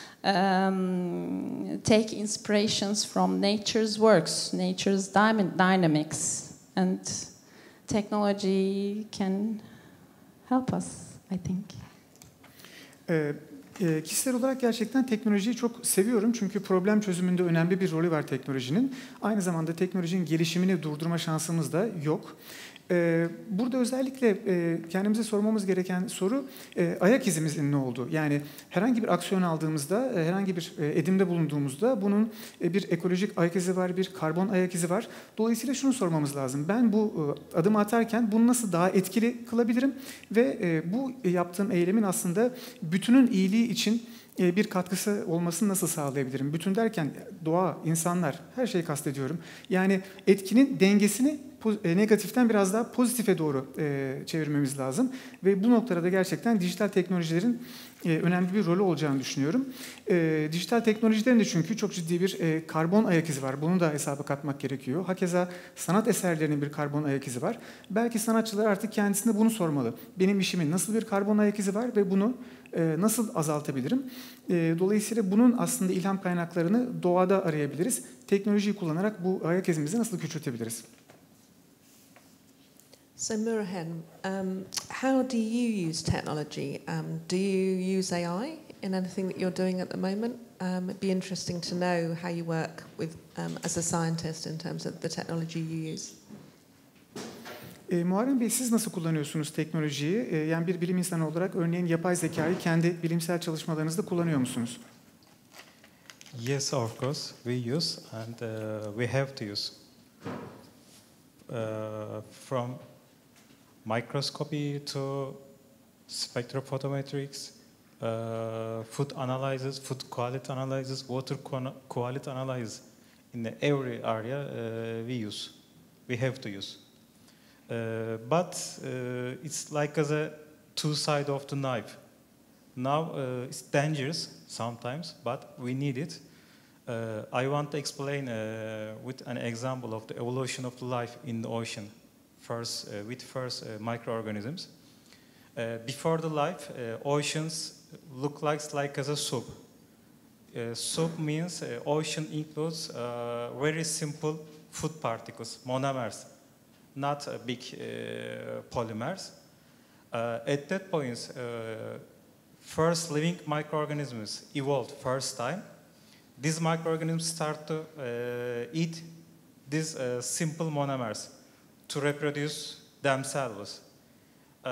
um, take inspirations from nature's works, nature's dynamics? And technology can help us, I think. Ee, e, kişisel olarak gerçekten teknolojiyi çok seviyorum, çünkü problem çözümünde önemli bir rolü var teknolojinin. Aynı zamanda teknolojinin gelişimini durdurma şansımız da yok. Ee, burada özellikle e, kendimize sormamız gereken soru, e, ayak izimizin ne olduğu. Yani herhangi bir aksiyon aldığımızda, e, herhangi bir e, edimde bulunduğumuzda bunun e, bir ekolojik ayak izi var, bir karbon ayak izi var. Dolayısıyla şunu sormamız lazım: ben bu e, adımı atarken bunu nasıl daha etkili kılabilirim ve e, bu yaptığım eylemin aslında bütünün iyiliği için e, bir katkısı olmasını nasıl sağlayabilirim? Bütün derken doğa, insanlar, her şeyi kastediyorum. Yani etkinin dengesini negatiften biraz daha pozitife doğru e, çevirmemiz lazım. Ve bu noktada da gerçekten dijital teknolojilerin e, önemli bir rolü olacağını düşünüyorum. E, dijital teknolojilerin de çünkü çok ciddi bir e, karbon ayak izi var. Bunu da hesaba katmak gerekiyor. Hakeza sanat eserlerinin bir karbon ayak izi var. Belki sanatçılar artık kendisine bunu sormalı: benim işimin nasıl bir karbon ayak izi var ve bunu e, nasıl azaltabilirim? E, dolayısıyla bunun aslında ilham kaynaklarını doğada arayabiliriz. Teknolojiyi kullanarak bu ayak izimizi nasıl küçültebiliriz? So Murahen, um, how do you use technology? Um, do you use A I in anything that you're doing at the moment? Um, it'd be interesting to know how you work with, um, as a scientist, in terms of the technology you use. E, Muharrem Bey, siz nasıl kullanıyorsunuz teknolojiyi? E, yani bir bilim insanı olarak örneğin yapay zekayı kendi bilimsel çalışmalarınızda kullanıyor musunuz? Yes, of course, we use and uh, we have to use. Uh, from microscopy to spectrophotometrics, uh, food analysis, food quality analysis, water quality analysis. In every area uh, we use, we have to use. Uh, but uh, it's like as a two sides of the knife. Now uh, it's dangerous sometimes, but we need it. Uh, I want to explain uh, with an example of the evolution of the life in the ocean. First, uh, with first uh, microorganisms. Uh, before the life, uh, oceans look like, like as a soup. Uh, soup means uh, ocean includes uh, very simple food particles, monomers, not uh, big uh, polymers. Uh, at that point, uh, first living microorganisms evolved first time. These microorganisms start to uh, eat these uh, simple monomers to reproduce themselves. Uh,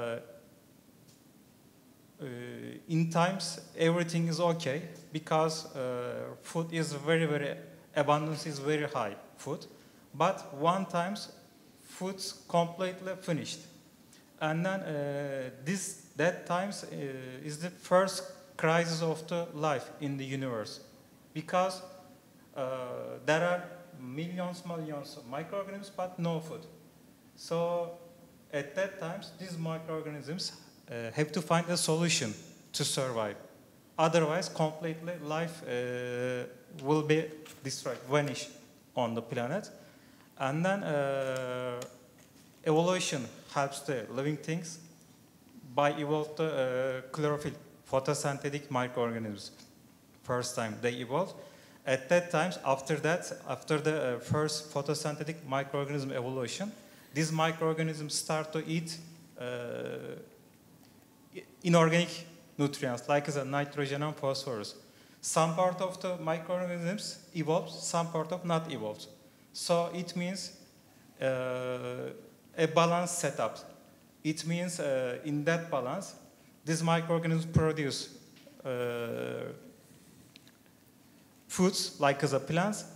uh, in times, everything is okay because uh, food is very, very, abundance is very high, food. But one times, food's completely finished. And then uh, this, that times uh, is the first crisis of the life in the universe. Because uh, there are millions, millions of microorganisms, but no food. So at that time, these microorganisms uh, have to find a solution to survive. Otherwise, completely life uh, will be destroyed, vanish on the planet. And then uh, evolution helps the living things by evolved the uh, chlorophyll, photosynthetic microorganisms. First time they evolved. At that time, after that, after the uh, first photosynthetic microorganism evolution, these microorganisms start to eat uh, inorganic nutrients like the nitrogen and phosphorus. Some part of the microorganisms evolved, some part of not evolved. So it means uh, a balanced setup. It means uh, in that balance, these microorganisms produce uh, foods like the plants.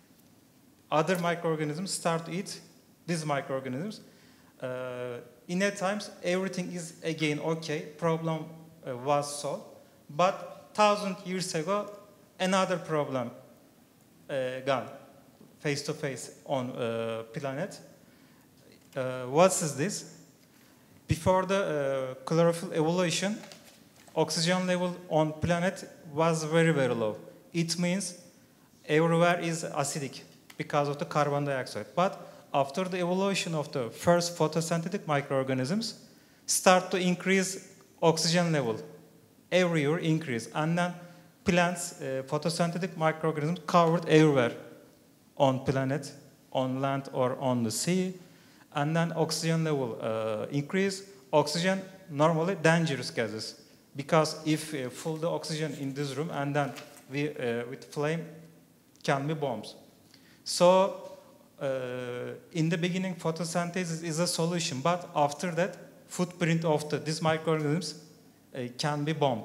Other microorganisms start to eat these microorganisms. Uh, in that times, everything is again okay. Problem uh, was solved. But thousand years ago, another problem uh, gone face to face on uh, planet. Uh, what is this? Before the uh, chlorophyll evolution, oxygen level on planet was very, very low. It means everywhere is acidic because of the carbon dioxide. But after the evolution of the first photosynthetic microorganisms, start to increase oxygen level. Every year increase. And then plants, uh, photosynthetic microorganisms covered everywhere on planet, on land or on the sea. And then oxygen level uh, increase. Oxygen normally dangerous gases. Because if uh, full the oxygen in this room and then we, uh, with flame can be bombs. So uh, in the beginning photosynthesis is a solution, but after that footprint of the, these microorganisms uh, can be bombed.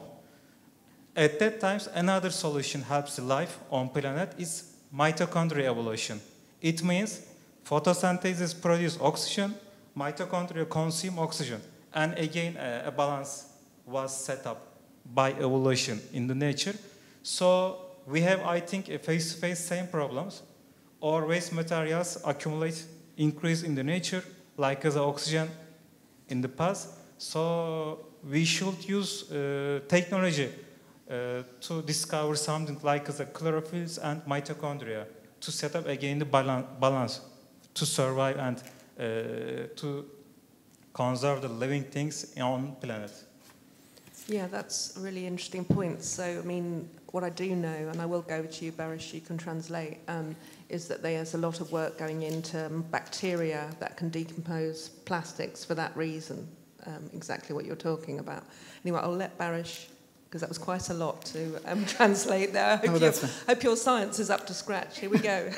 At that time another solution helps life on planet is mitochondria evolution. It means photosynthesis produce oxygen, mitochondria consume oxygen, and again uh, a balance was set up by evolution in the nature. So we have, I think, a face-to-face same problems, or waste materials accumulate, increase in the nature, like as oxygen in the past. So we should use uh, technology uh, to discover something like the chlorophylls and mitochondria to set up again the balan balance to survive and uh, to conserve the living things on planet. Yeah, that's a really interesting point. So, I mean, what I do know, and I will go to you, Barish, you can translate, um, is that there's a lot of work going into bacteria that can decompose plastics for that reason, um, exactly what you're talking about. Anyway, I'll let Barish, because that was quite a lot to um, translate there. I hope, Oh, your, that's fine. hope your science is up to scratch. Here we go.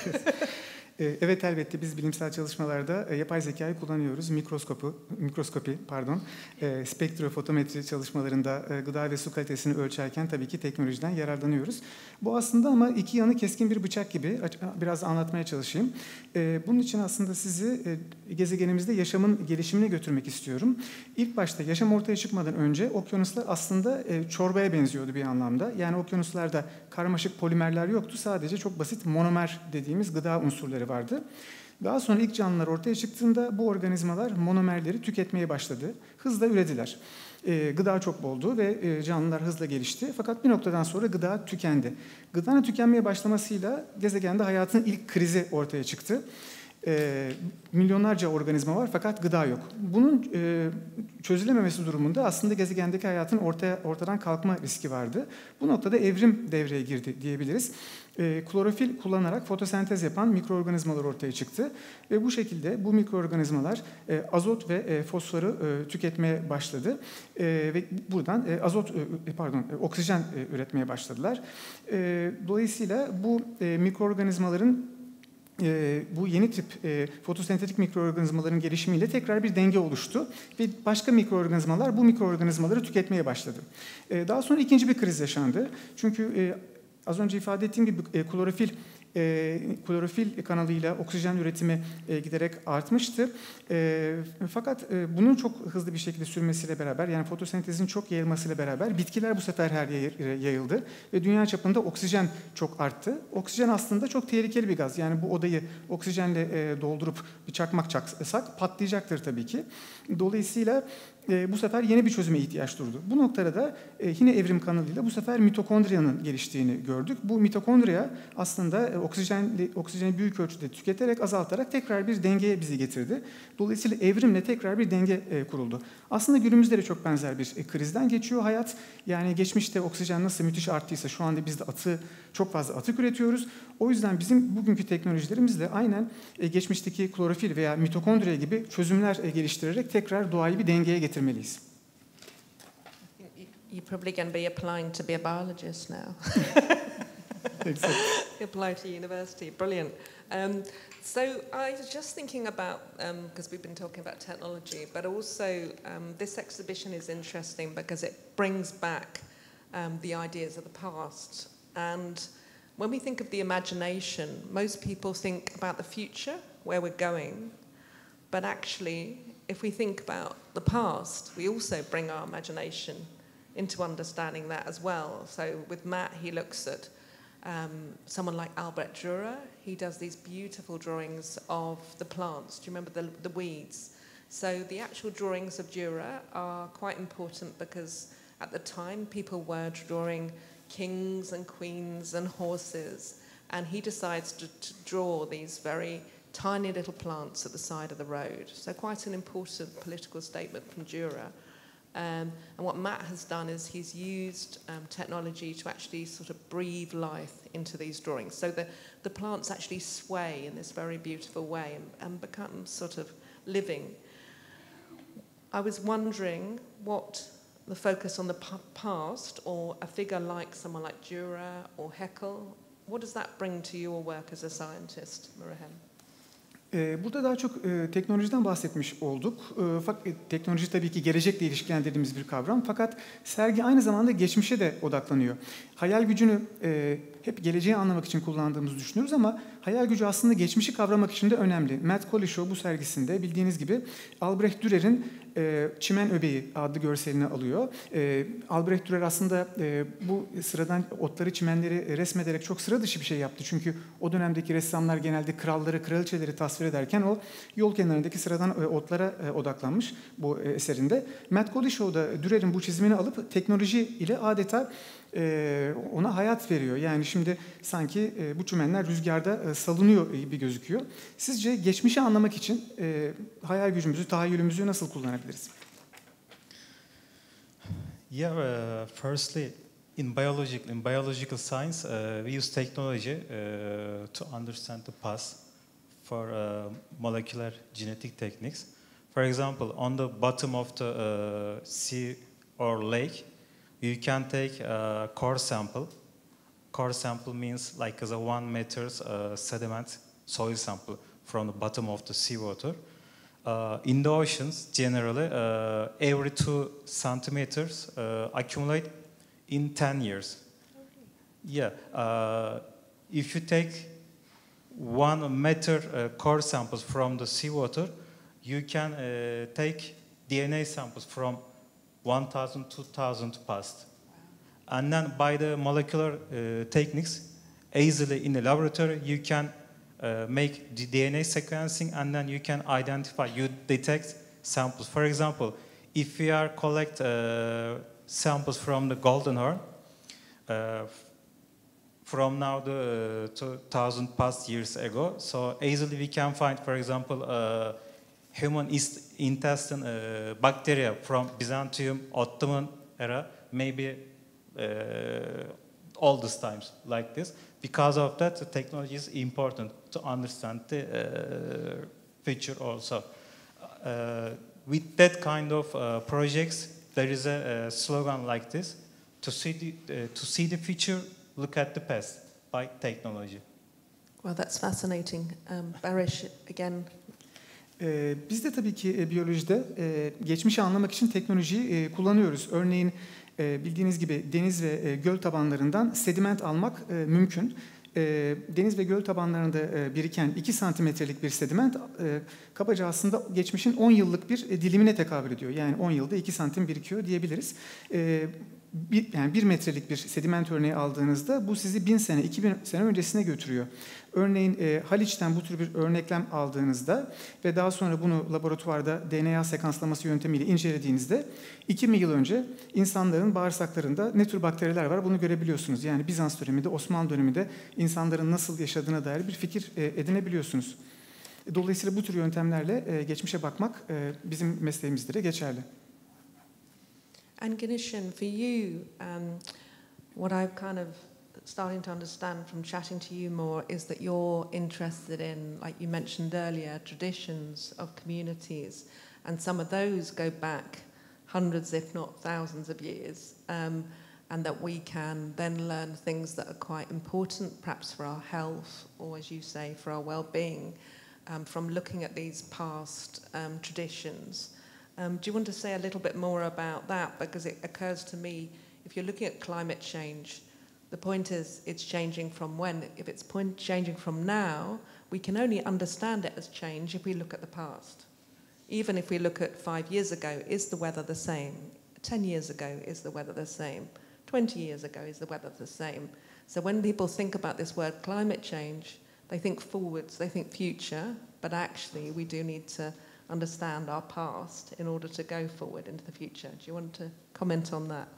Evet, elbette biz bilimsel çalışmalarda e, yapay zekayı kullanıyoruz. Mikroskopu, mikroskopi, pardon, e, spektrofotometri çalışmalarında e, gıda ve su kalitesini ölçerken tabii ki teknolojiden yararlanıyoruz. Bu aslında ama iki yanı keskin bir bıçak gibi, biraz anlatmaya çalışayım. E, bunun için aslında sizi e, gezegenimizde yaşamın gelişimine götürmek istiyorum. İlk başta yaşam ortaya çıkmadan önce okyanuslar aslında e, çorbaya benziyordu bir anlamda. Yani okyanuslarda karmaşık polimerler yoktu, sadece çok basit monomer dediğimiz gıda unsurları vardı. Daha sonra ilk canlılar ortaya çıktığında bu organizmalar monomerleri tüketmeye başladı. Hızla ürediler. E, gıda çok boldu ve e, canlılar hızla gelişti. Fakat bir noktadan sonra gıda tükendi. Gıdanın tükenmeye başlamasıyla gezegende hayatın ilk krizi ortaya çıktı. E, milyonlarca organizma var fakat gıda yok. Bunun e, çözülememesi durumunda aslında gezegendeki hayatın ortaya, ortadan kalkma riski vardı. Bu noktada evrim devreye girdi diyebiliriz. E, klorofil kullanarak fotosentez yapan mikroorganizmalar ortaya çıktı. Ve bu şekilde bu mikroorganizmalar e, azot ve e, fosforu e, tüketmeye başladı. E, ve buradan e, azot, e, pardon, e, oksijen e, üretmeye başladılar. E, dolayısıyla bu e, mikroorganizmaların E, bu yeni tip e, fotosentetik mikroorganizmaların gelişimiyle tekrar bir denge oluştu ve başka mikroorganizmalar bu mikroorganizmaları tüketmeye başladı. E, daha sonra ikinci bir kriz yaşandı. Çünkü e, az önce ifade ettiğim gibi e, klorofil E, klorofil kanalıyla oksijen üretimi e, giderek artmıştı. E, fakat e, bunun çok hızlı bir şekilde sürmesiyle beraber, yani fotosentezin çok yayılmasıyla beraber bitkiler bu sefer her yere yayıldı ve dünya çapında oksijen çok arttı. Oksijen aslında çok tehlikeli bir gaz. Yani bu odayı oksijenle e, doldurup bir çakmak çaksak patlayacaktır tabii ki. Dolayısıyla e, bu sefer yeni bir çözüme ihtiyaç duydu. Bu noktada da e, yine evrim kanalıyla bu sefer mitokondriyanın geliştiğini gördük. Bu mitokondriya aslında e, oksijenli, oksijeni büyük ölçüde tüketerek, azaltarak tekrar bir dengeye bizi getirdi. Dolayısıyla evrimle tekrar bir denge e, kuruldu. Aslında günümüzde de çok benzer bir e, krizden geçiyor hayat. Yani geçmişte oksijen nasıl müthiş arttıysa şu anda biz de atı, çok fazla atık üretiyoruz. O yüzden bizim bugünkü teknolojilerimizle aynen e, geçmişteki klorofil veya mitokondriya gibi çözümler e, geliştirerek tekrar doğayı bir dengeye getirmeliyiz. You're probably going to be applying to be a biologist now. Exactly. Apply to university. Brilliant. Um, so I was just thinking about, because um, we've been talking about technology, but also um, this exhibition is interesting because it brings back um, the ideas of the past. And when we think of the imagination, most people think about the future, where we're going. But actually, if we think about the past, we also bring our imagination into understanding that as well. So with Matt, he looks at um, someone like Albrecht Dürer. He does these beautiful drawings of the plants. Do you remember the, the weeds? So the actual drawings of Dürer are quite important because at the time people were drawing kings and queens and horses, and he decides to, to draw these very tiny little plants at the side of the road. So quite an important political statement from Dürer. Um, and what Matt has done is he's used um, technology to actually sort of breathe life into these drawings. So the, the plants actually sway in this very beautiful way and, and become sort of living. I was wondering what the focus on the p- past, or a figure like someone like Dürer or Haeckel, what does that bring to your work as a scientist, Miriam? Burada daha çok teknolojiden bahsetmiş olduk. Teknoloji tabii ki gelecekle ilişkilendirdiğimiz bir kavram. Fakat sergi aynı zamanda geçmişe de odaklanıyor. Hayal gücünü hep geleceği anlamak için kullandığımızı düşünüyoruz ama hayal gücü aslında geçmişi kavramak için de önemli. Matt Collishaw bu sergisinde bildiğiniz gibi Albrecht Dürer'in Çimen Öbeği adlı görselini alıyor. Albrecht Dürer aslında bu sıradan otları, çimenleri resmederek çok sıra dışı bir şey yaptı. Çünkü o dönemdeki ressamlar genelde kralları, kraliçeleri tasvir ederken o yol kenarındaki sıradan otlara odaklanmış bu eserinde. Matt Collishaw da Dürer'in bu çizimini alıp teknoloji ile adeta ona hayat veriyor. Yani şimdi sanki bu çimenler rüzgarda salınıyor gibi gözüküyor. Sizce geçmişi anlamak için hayal gücümüzü, tahayyülümüzü nasıl kullanabiliriz? Yeah, uh, firstly, in biological in biological science, uh, we use technology uh, to understand the past for uh, molecular genetic techniques. For example, on the bottom of the uh, sea or lake, you can take a core sample. Core sample means like as a one meters uh, sediment soil sample from the bottom of the seawater. Uh, in the oceans, generally, uh, every two centimeters uh, accumulate in ten years. Yeah, uh, if you take one meter uh, core samples from the seawater, you can uh, take D N A samples from one thousand, two thousand past. Wow. And then by the molecular uh, techniques, easily in the laboratory, you can uh, make the D N A sequencing, and then you can identify, you detect samples. For example, if we are collect uh, samples from the golden horn, uh, from now the uh, two thousand past years ago, so easily we can find, for example, uh, human intestine uh, bacteria from Byzantium, Ottoman era, maybe uh, all these times like this. Because of that, the technology is important to understand the uh, future also. Uh, with that kind of uh, projects, there is a, a slogan like this: to see the uh, to see the future, look at the past by technology. Well, that's fascinating. Um, Barish, again. Ee, biz de tabii ki e, biyolojide e, geçmişi anlamak için teknolojiyi e, kullanıyoruz. Örneğin e, bildiğiniz gibi deniz ve e, göl tabanlarından sediment almak e, mümkün. E, deniz ve göl tabanlarında e, biriken iki santimetrelik bir sediment e, kabaca aslında geçmişin on yıllık bir e, dilimine tekabül ediyor. Yani on yılda iki santim birikiyor diyebiliriz. E, bir, yani bir metrelik bir sediment örneği aldığınızda bu sizi bin sene, iki bin sene öncesine götürüyor. Örneğin e, Haliç'ten bu tür bir örneklem aldığınızda ve daha sonra bunu laboratuvarda D N A sekanslaması yöntemiyle incelediğinizde iki bin yıl önce insanların bağırsaklarında ne tür bakteriler var bunu görebiliyorsunuz. Yani Bizans döneminde, Osmanlı döneminde insanların nasıl yaşadığına dair bir fikir e, edinebiliyorsunuz. Dolayısıyla bu tür yöntemlerle e, geçmişe bakmak e, bizim mesleğimizde de geçerli. And Ganeshan, for you, um, what I've kind of starting to understand from chatting to you more is that you're interested in, like you mentioned earlier, traditions of communities, and some of those go back hundreds, if not thousands of years, um, and that we can then learn things that are quite important, perhaps for our health, or as you say, for our well-being, um, from looking at these past um, traditions. Um, do you want to say a little bit more about that? Because it occurs to me, if you're looking at climate change, the point is it's changing from when. If it's point changing from now, we can only understand it as change if we look at the past. Even if we look at five years ago, is the weather the same? Ten years ago, is the weather the same? Twenty years ago, is the weather the same? So when people think about this word climate change, they think forwards, they think future, but actually we do need to understand our past in order to go forward into the future. Do you want to comment on that?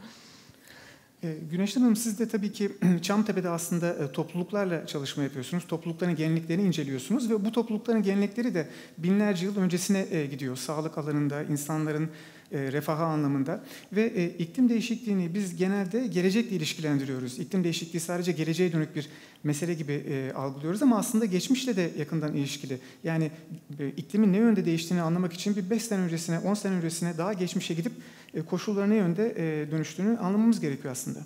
Güneş Hanım, siz de tabii ki Çamtepe'de aslında topluluklarla çalışma yapıyorsunuz. Toplulukların geleneklerini inceliyorsunuz ve bu toplulukların gelenekleri de binlerce yıl öncesine gidiyor. Sağlık alanında, insanların refahı anlamında ve iklim değişikliğini biz genelde gelecekle ilişkilendiriyoruz. İklim değişikliği sadece geleceğe dönük bir mesele gibi algılıyoruz ama aslında geçmişle de yakından ilişkili. Yani iklimin ne yönde değiştiğini anlamak için bir beş sene öncesine, on sene öncesine daha geçmişe gidip koşulların ne yönde dönüştüğünü anlamamız gerekiyor aslında.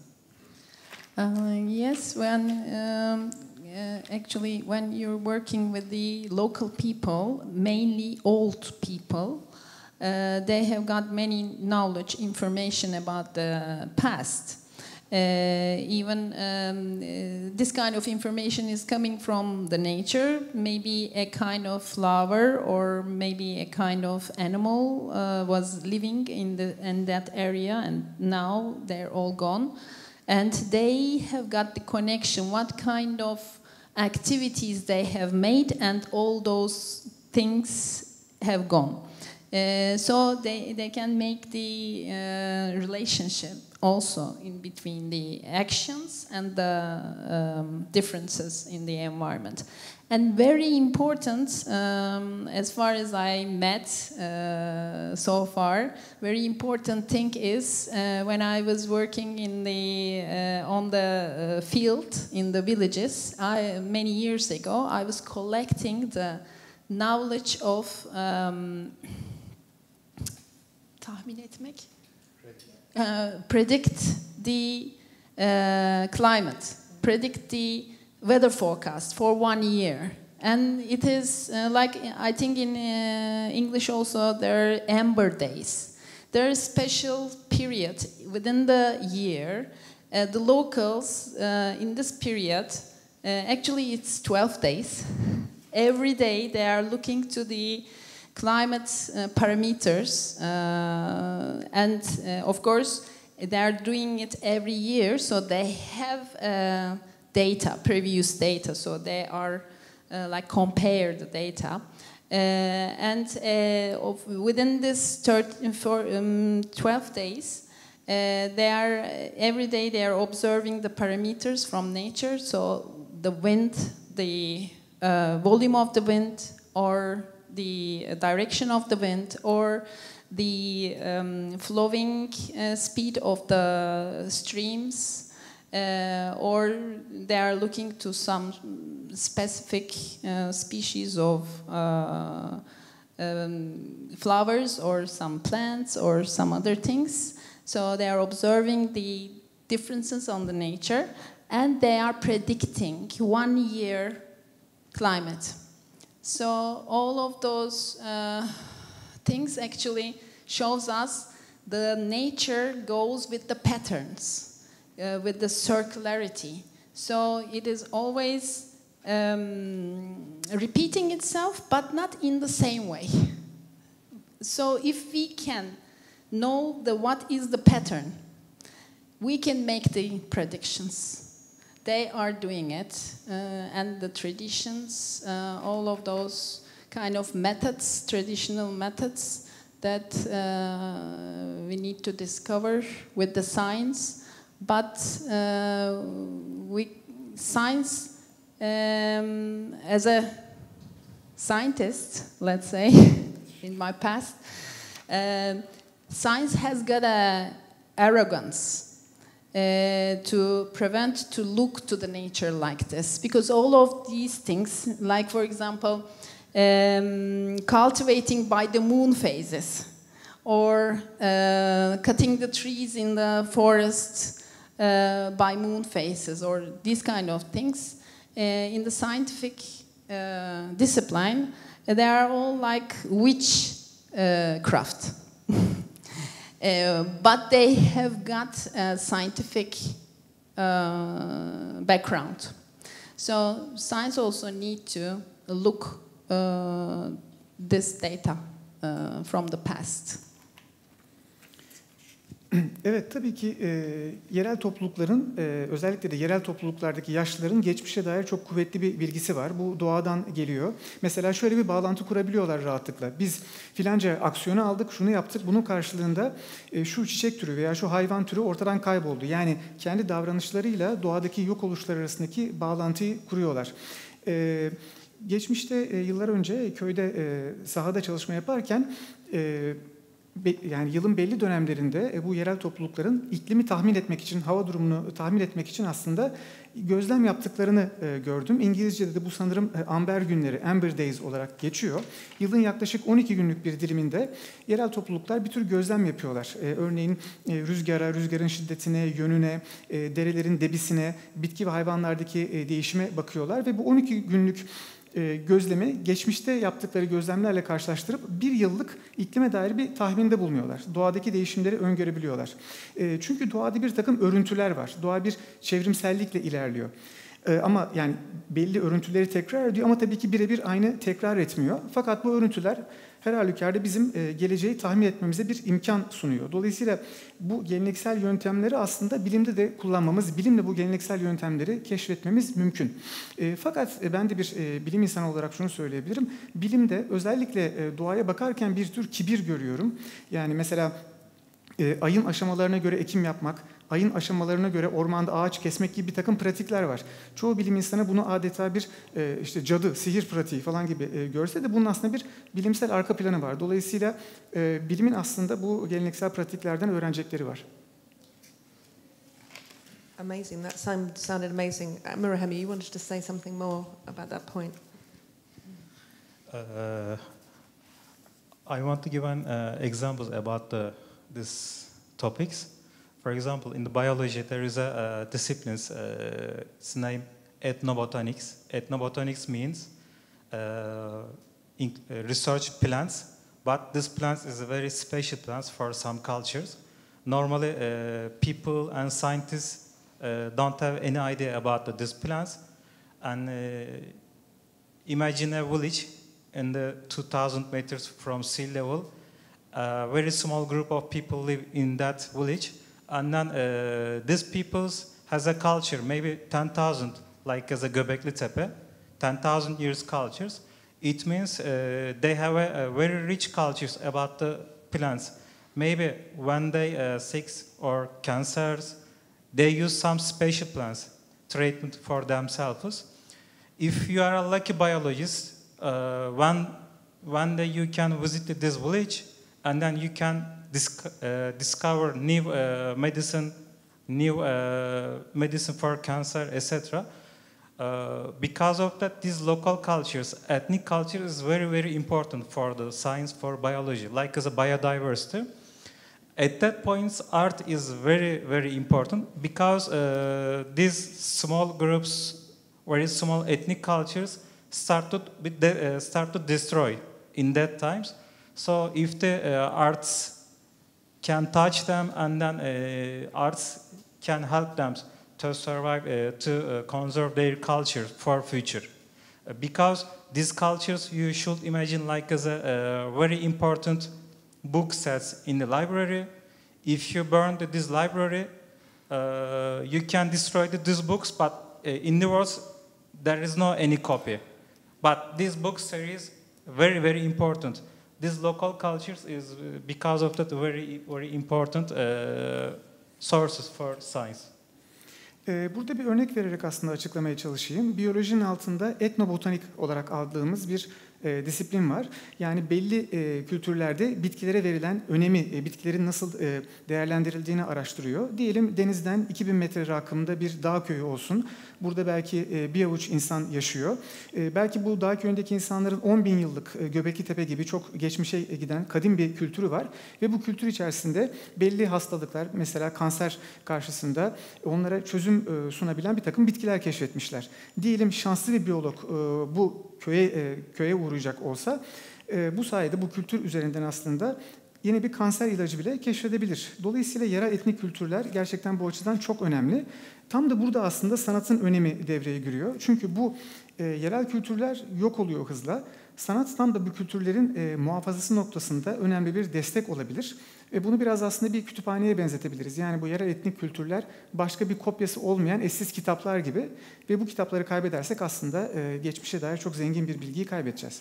Uh, yes, when um, uh, actually when you're working with the local people, mainly old people, uh, they have got many knowledge, information about the past. Uh, even um, uh, this kind of information is coming from the nature, maybe a kind of flower or maybe a kind of animal uh, was living in the in that area and now they're all gone. And they have got the connection, what kind of activities they have made, and all those things have gone. Uh, so they, they can make the uh, relationship also in between the actions and the um, differences in the environment. And very important, um, as far as I met uh, so far, very important thing is uh, when I was working in the uh, on the uh, field in the villages I, many years ago, I was collecting the knowledge of um, tahmin etmek, uh, predict the uh, climate, predict the weather forecast for one year. And it is uh, like, I think in uh, English also, there are amber days. There is special period within the year. Uh, the locals uh, in this period, uh, actually it's twelve days. Every day they are looking to the climate uh, parameters. Uh, and uh, of course, they are doing it every year, so they have uh, data, previous data, so they are uh, like compare the data. Uh, and uh, of, within this thirteen, for, um, twelve days, uh, they are every day they are observing the parameters from nature, so the wind, the uh, volume of the wind, or the direction of the wind, or the um, flowing uh, speed of the streams. Uh, or they are looking to some specific uh, species of uh, um, flowers or some plants or some other things. So they are observing the differences on the nature and they are predicting one year climate. So all of those uh, things actually shows us the nature goes with the patterns. Uh, with the circularity. So it is always um, repeating itself, but not in the same way. So if we can know the, what is the pattern, we can make the predictions. They are doing it, uh, and the traditions, uh, all of those kind of methods, traditional methods that uh, we need to discover with the science. But uh, we, science, um, as a scientist, let's say, in my past, uh, science has got a arrogance. Uh, to prevent to look to the nature like this, because all of these things, like for example, um, cultivating by the moon phases, or uh, cutting the trees in the forest uh, by moon phases, or these kind of things, uh, in the scientific uh, discipline, they are all like witch uh, craft. Uh, but they have got a scientific uh, background. So science also need to look uh, this data uh, from the past. Evet, tabii ki e, yerel toplulukların, e, özellikle de yerel topluluklardaki yaşlıların geçmişe dair çok kuvvetli bir bilgisi var. Bu doğadan geliyor. Mesela şöyle bir bağlantı kurabiliyorlar rahatlıkla. Biz filanca aksiyonu aldık, şunu yaptık, bunun karşılığında e, şu çiçek türü veya şu hayvan türü ortadan kayboldu. Yani kendi davranışlarıyla doğadaki yok oluşlar arasındaki bağlantıyı kuruyorlar. E, geçmişte e, yıllar önce köyde e, sahada çalışma yaparken... E, yani yılın belli dönemlerinde bu yerel toplulukların iklimi tahmin etmek için, hava durumunu tahmin etmek için aslında gözlem yaptıklarını gördüm. İngilizce'de de bu sanırım amber günleri, amber days olarak geçiyor. Yılın yaklaşık on iki günlük bir diliminde yerel topluluklar bir tür gözlem yapıyorlar. Örneğin rüzgara, rüzgarın şiddetine, yönüne, derelerin debisine, bitki ve hayvanlardaki değişime bakıyorlar ve bu on iki günlük gözlemi geçmişte yaptıkları gözlemlerle karşılaştırıp bir yıllık iklime dair bir tahminde bulunuyorlar. Doğadaki değişimleri öngörebiliyorlar. Çünkü doğada bir takım örüntüler var. Doğa bir çevrimsellikle ilerliyor. Ama yani belli örüntüleri tekrar ediyor ama tabii ki birebir aynı tekrar etmiyor. Fakat bu örüntüler her halükarda bizim geleceği tahmin etmemize bir imkan sunuyor. Dolayısıyla bu geleneksel yöntemleri aslında bilimde de kullanmamız, bilimle bu geleneksel yöntemleri keşfetmemiz mümkün. Fakat ben de bir bilim insanı olarak şunu söyleyebilirim. Bilimde özellikle doğaya bakarken bir tür kibir görüyorum. Yani mesela ayın aşamalarına göre ekim yapmak, ayın aşamalarına göre ormanda ağaç kesmek gibi bir takım pratikler var. Çoğu bilim insanı bunu adeta bir e, işte cadı, sihir pratiği falan gibi e, görse de bunun aslında bir bilimsel arka planı var. Dolayısıyla e, bilimin aslında bu geleneksel pratiklerden öğrenecekleri var. Amazing. That sound, sounded amazing. Uh, Murahemi, you wanted to say something more about that point? Uh, I want to give an uh, examples about the, this topics. For example, in the biology, there is a, a discipline, uh, it's named ethnobotanics. Ethnobotanics means uh, in, uh, research plants, but this plant is a very special plant for some cultures. Normally, uh, people and scientists uh, don't have any idea about the, these plants. And uh, imagine a village in the two thousand meters from sea level. A very small group of people live in that village. And then uh, these peoples has a culture, maybe ten thousand, like as a Göbekli Tepe, ten thousand years cultures. It means uh, they have a, a very rich cultures about the plants. Maybe when they uh, sick or cancers, they use some special plants, treatment for themselves. If you are a lucky biologist, uh, one, one day you can visit this village and then you can Dis uh, discover new uh, medicine, new uh, medicine for cancer, et cetera. Uh, because of that, these local cultures, ethnic culture is very, very important for the science, for biology, like as a biodiversity. At that point, art is very, very important because uh, these small groups, very small ethnic cultures, started with the, uh, start to destroy in that times. So if the uh, arts can touch them, and then uh, arts can help them to survive, uh, to uh, conserve their culture for future. Uh, because these cultures you should imagine like as a, a very important book sets in the library. If you burn this library, uh, you can destroy the, these books, but uh, in the world there is no any copy. But this book series very very important. These local cultures is uh, because of that very very important uh, sources for science. Burada bir örnek vererek aslında açıklamaya çalışayım. Biyolojinin altında etnobotanik olarak aldığımız bir e, disiplin var. Yani belli e, kültürlerde bitkilere verilen önemi, e, bitkilerin nasıl e, değerlendirildiğini araştırıyor. Diyelim denizden iki bin metre rakımda bir dağ köyü olsun. Burada belki e, bir avuç insan yaşıyor. E, belki bu dağ köyündeki insanların on bin yıllık e, Göbekli Tepe gibi çok geçmişe giden kadim bir kültürü var. Ve bu kültür içerisinde belli hastalıklar, mesela kanser karşısında onlara çözüm e, sunabilen bir takım bitkiler keşfetmişler. Diyelim şanslı bir biyolog e, bu köye e, köye uğrayacak olsa e, bu sayede bu kültür üzerinden aslında yeni bir kanser ilacı bile keşfedebilir. Dolayısıyla yerel etnik kültürler gerçekten bu açıdan çok önemli. Tam da burada aslında sanatın önemi devreye giriyor. Çünkü bu e, yerel kültürler yok oluyor hızla. Sanat tam da bu kültürlerin e, muhafazası noktasında önemli bir destek olabilir. Ve bunu biraz aslında bir kütüphaneye benzetebiliriz. Yani bu yerel etnik kültürler başka bir kopyası olmayan eşsiz kitaplar gibi. Ve bu kitapları kaybedersek aslında e, geçmişe dair çok zengin bir bilgiyi kaybedeceğiz.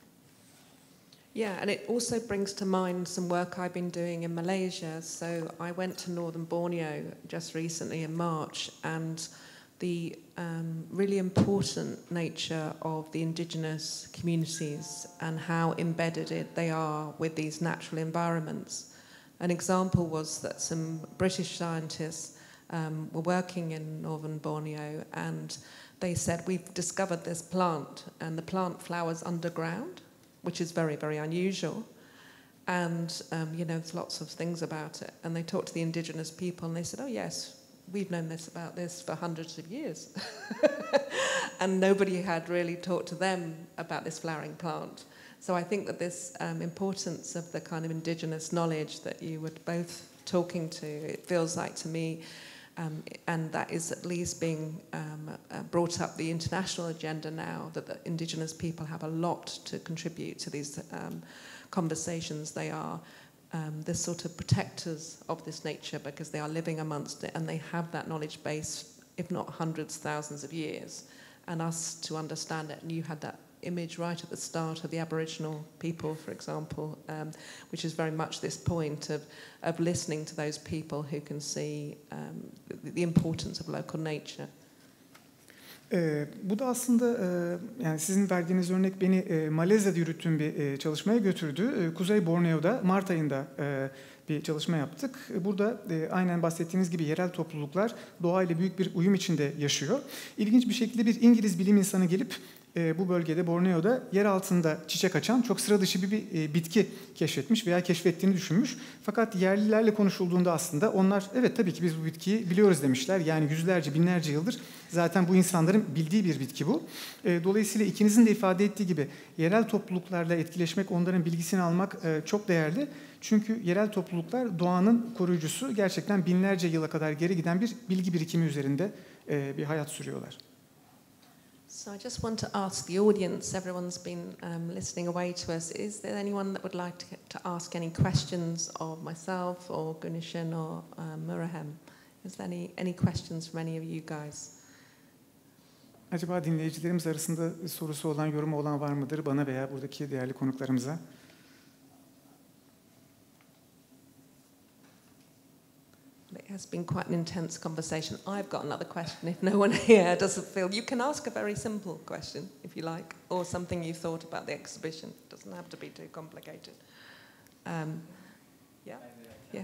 Yeah, and it also brings to mind some work I've been doing in Malaysia. So I went to northern Borneo just recently in March, and the um, really important nature of the indigenous communities and how embedded it, they are with these natural environments. An example was that some British scientists um, were working in northern Borneo, and they said, we've discovered this plant, and the plant flowers underground, which is very, very unusual. And, um, you know, there's lots of things about it. And they talked to the indigenous people, and they said, oh, yes, we've known this about this for hundreds of years. And nobody had really talked to them about this flowering plant. So I think that this um, importance of the kind of indigenous knowledge that you were both talking to, it feels like to me, um, and that is at least being um, uh, brought up the international agenda now, that the indigenous people have a lot to contribute to these um, conversations. They are um, the sort of protectors of this nature because they are living amongst it, and they have that knowledge base, if not hundreds, thousands of years, and us to understand it. And you had that image right at the start of the Aboriginal people, for example, um, which is very much this point of, of listening to those people who can see um, the, the importance of local nature. Ee, bu da aslında e, yani sizin verdiğiniz örnek beni e, Malezya'da yürüttüğüm bir e, çalışmaya götürdü. E, Kuzey Borneo'da Mart ayında e, bir çalışma yaptık. Burada e, aynen bahsettiğiniz gibi yerel topluluklar doğayla büyük bir uyum içinde yaşıyor. İlginç bir şekilde bir İngiliz bilim insanı gelip e, bu bölgede Borneo'da yer altında çiçek açan çok sıra dışı bir, bir e, bitki keşfetmiş veya keşfettiğini düşünmüş. Fakat yerlilerle konuşulduğunda aslında onlar evet tabii ki biz bu bitkiyi biliyoruz demişler. Yani yüzlerce binlerce yıldır zaten bu insanların bildiği bir bitki bu. E, dolayısıyla ikinizin de ifade ettiği gibi yerel topluluklarla etkileşmek, onların bilgisini almak e, çok değerli. Çünkü yerel topluluklar doğanın koruyucusu, gerçekten binlerce yıla kadar geri giden bir bilgi birikimi üzerinde e, bir hayat sürüyorlar. So I just want to ask the audience, everyone's been um, listening away to us, is there anyone that would like to, to ask any questions of myself or Gunishan or um, Murahem? Is there any, any questions from any of you guys? Acaba dinleyicilerimiz arasında sorusu olan, yorumu olan var mıdır bana veya buradaki değerli konuklarımıza? It has been quite an intense conversation. I've got another question if no one here doesn't feel. You can ask a very simple question if you like, or something you thought about the exhibition. It doesn't have to be too complicated. Um, yeah? Yeah.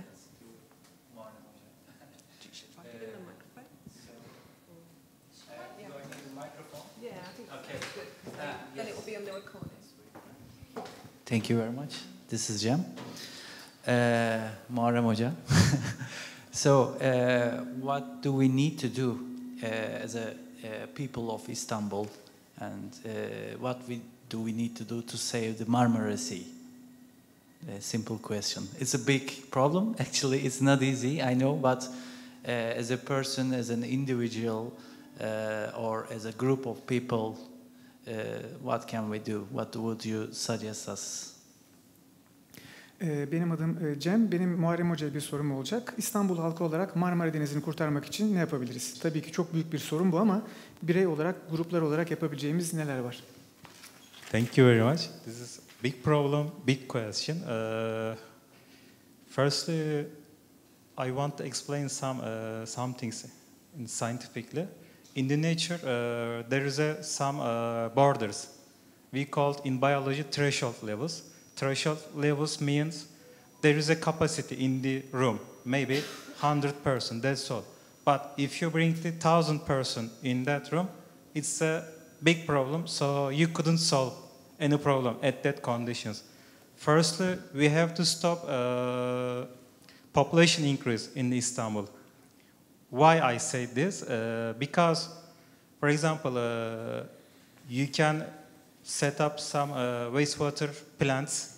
Should I give him a microphone? Yeah. Going to the microphone? Yeah, I think Okay. that's good. Uh, Then yes. it will be on the recording. Thank you very much. This is Cem. Uh, Muharrem Hoca. So, uh, what do we need to do uh, as a uh, people of Istanbul, and uh, what we, do we need to do to save the Marmara Sea? A simple question. It's a big problem. Actually, it's not easy, I know, but uh, as a person, as an individual, uh, or as a group of people, uh, what can we do? What would you suggest us? Ee, Benim adım e, Cem. Benim Muharrem Hoca'ya bir sorum olacak. İstanbul halkı olarak Marmara Denizi'ni kurtarmak için ne yapabiliriz? Tabii ki çok büyük bir sorun bu ama birey olarak, gruplar olarak yapabileceğimiz neler var? Thank you very much. This is a big problem, big question. Uh, firstly, I want to explain some uh, some things in scientifically. In the nature, uh, there is a, some uh, borders. We call it in biology threshold levels. Threshold levels means there is a capacity in the room, maybe one hundred person, that's all. But if you bring the one thousand person in that room, it's a big problem, so you couldn't solve any problem at that conditions. Firstly, we have to stop uh, population increase in Istanbul. Why I say this? Uh, because, for example, uh, you can set up some uh, wastewater plants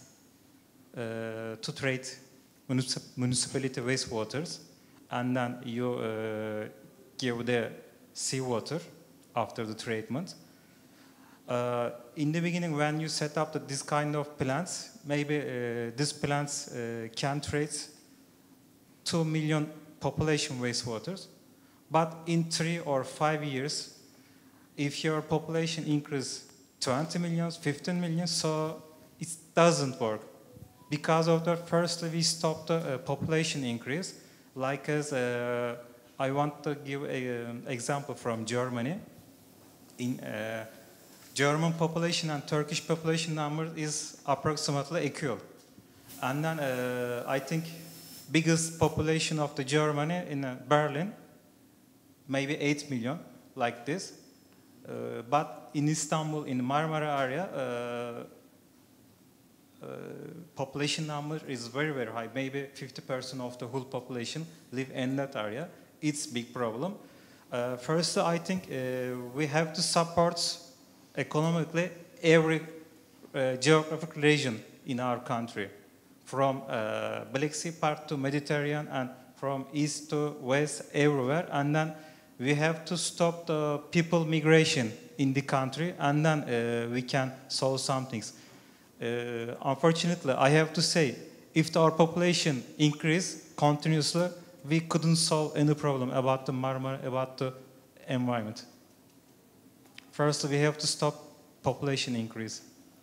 uh, to treat municip municipality wastewaters, and then you uh, give the seawater after the treatment. Uh, in the beginning, when you set up the, this kind of plants, maybe uh, these plants uh, can treat two million population wastewaters, but in three or five years, if your population increase twenty million, fifteen million, so it doesn't work. Because of that, first we stop the uh, population increase. Like as uh, I want to give an example from Germany. In uh, German population and Turkish population number is approximately equal. And then uh, I think biggest population of the Germany in uh, Berlin, maybe eight million, like this. Uh, but in Istanbul, in the Marmara area, uh, uh, population number is very, very high. Maybe fifty percent of the whole population live in that area. It's a big problem. Uh, first, I think uh, we have to support economically every uh, geographic region in our country, from uh, Black Sea part to Mediterranean and from east to west, everywhere. And then we have to stop the people migration in the country, and then uh, we can solve some things. Uh, unfortunately, I have to say, if our population increase continuously, we couldn't solve any problem about the Marmara, about the environment. First, we have to stop population increase.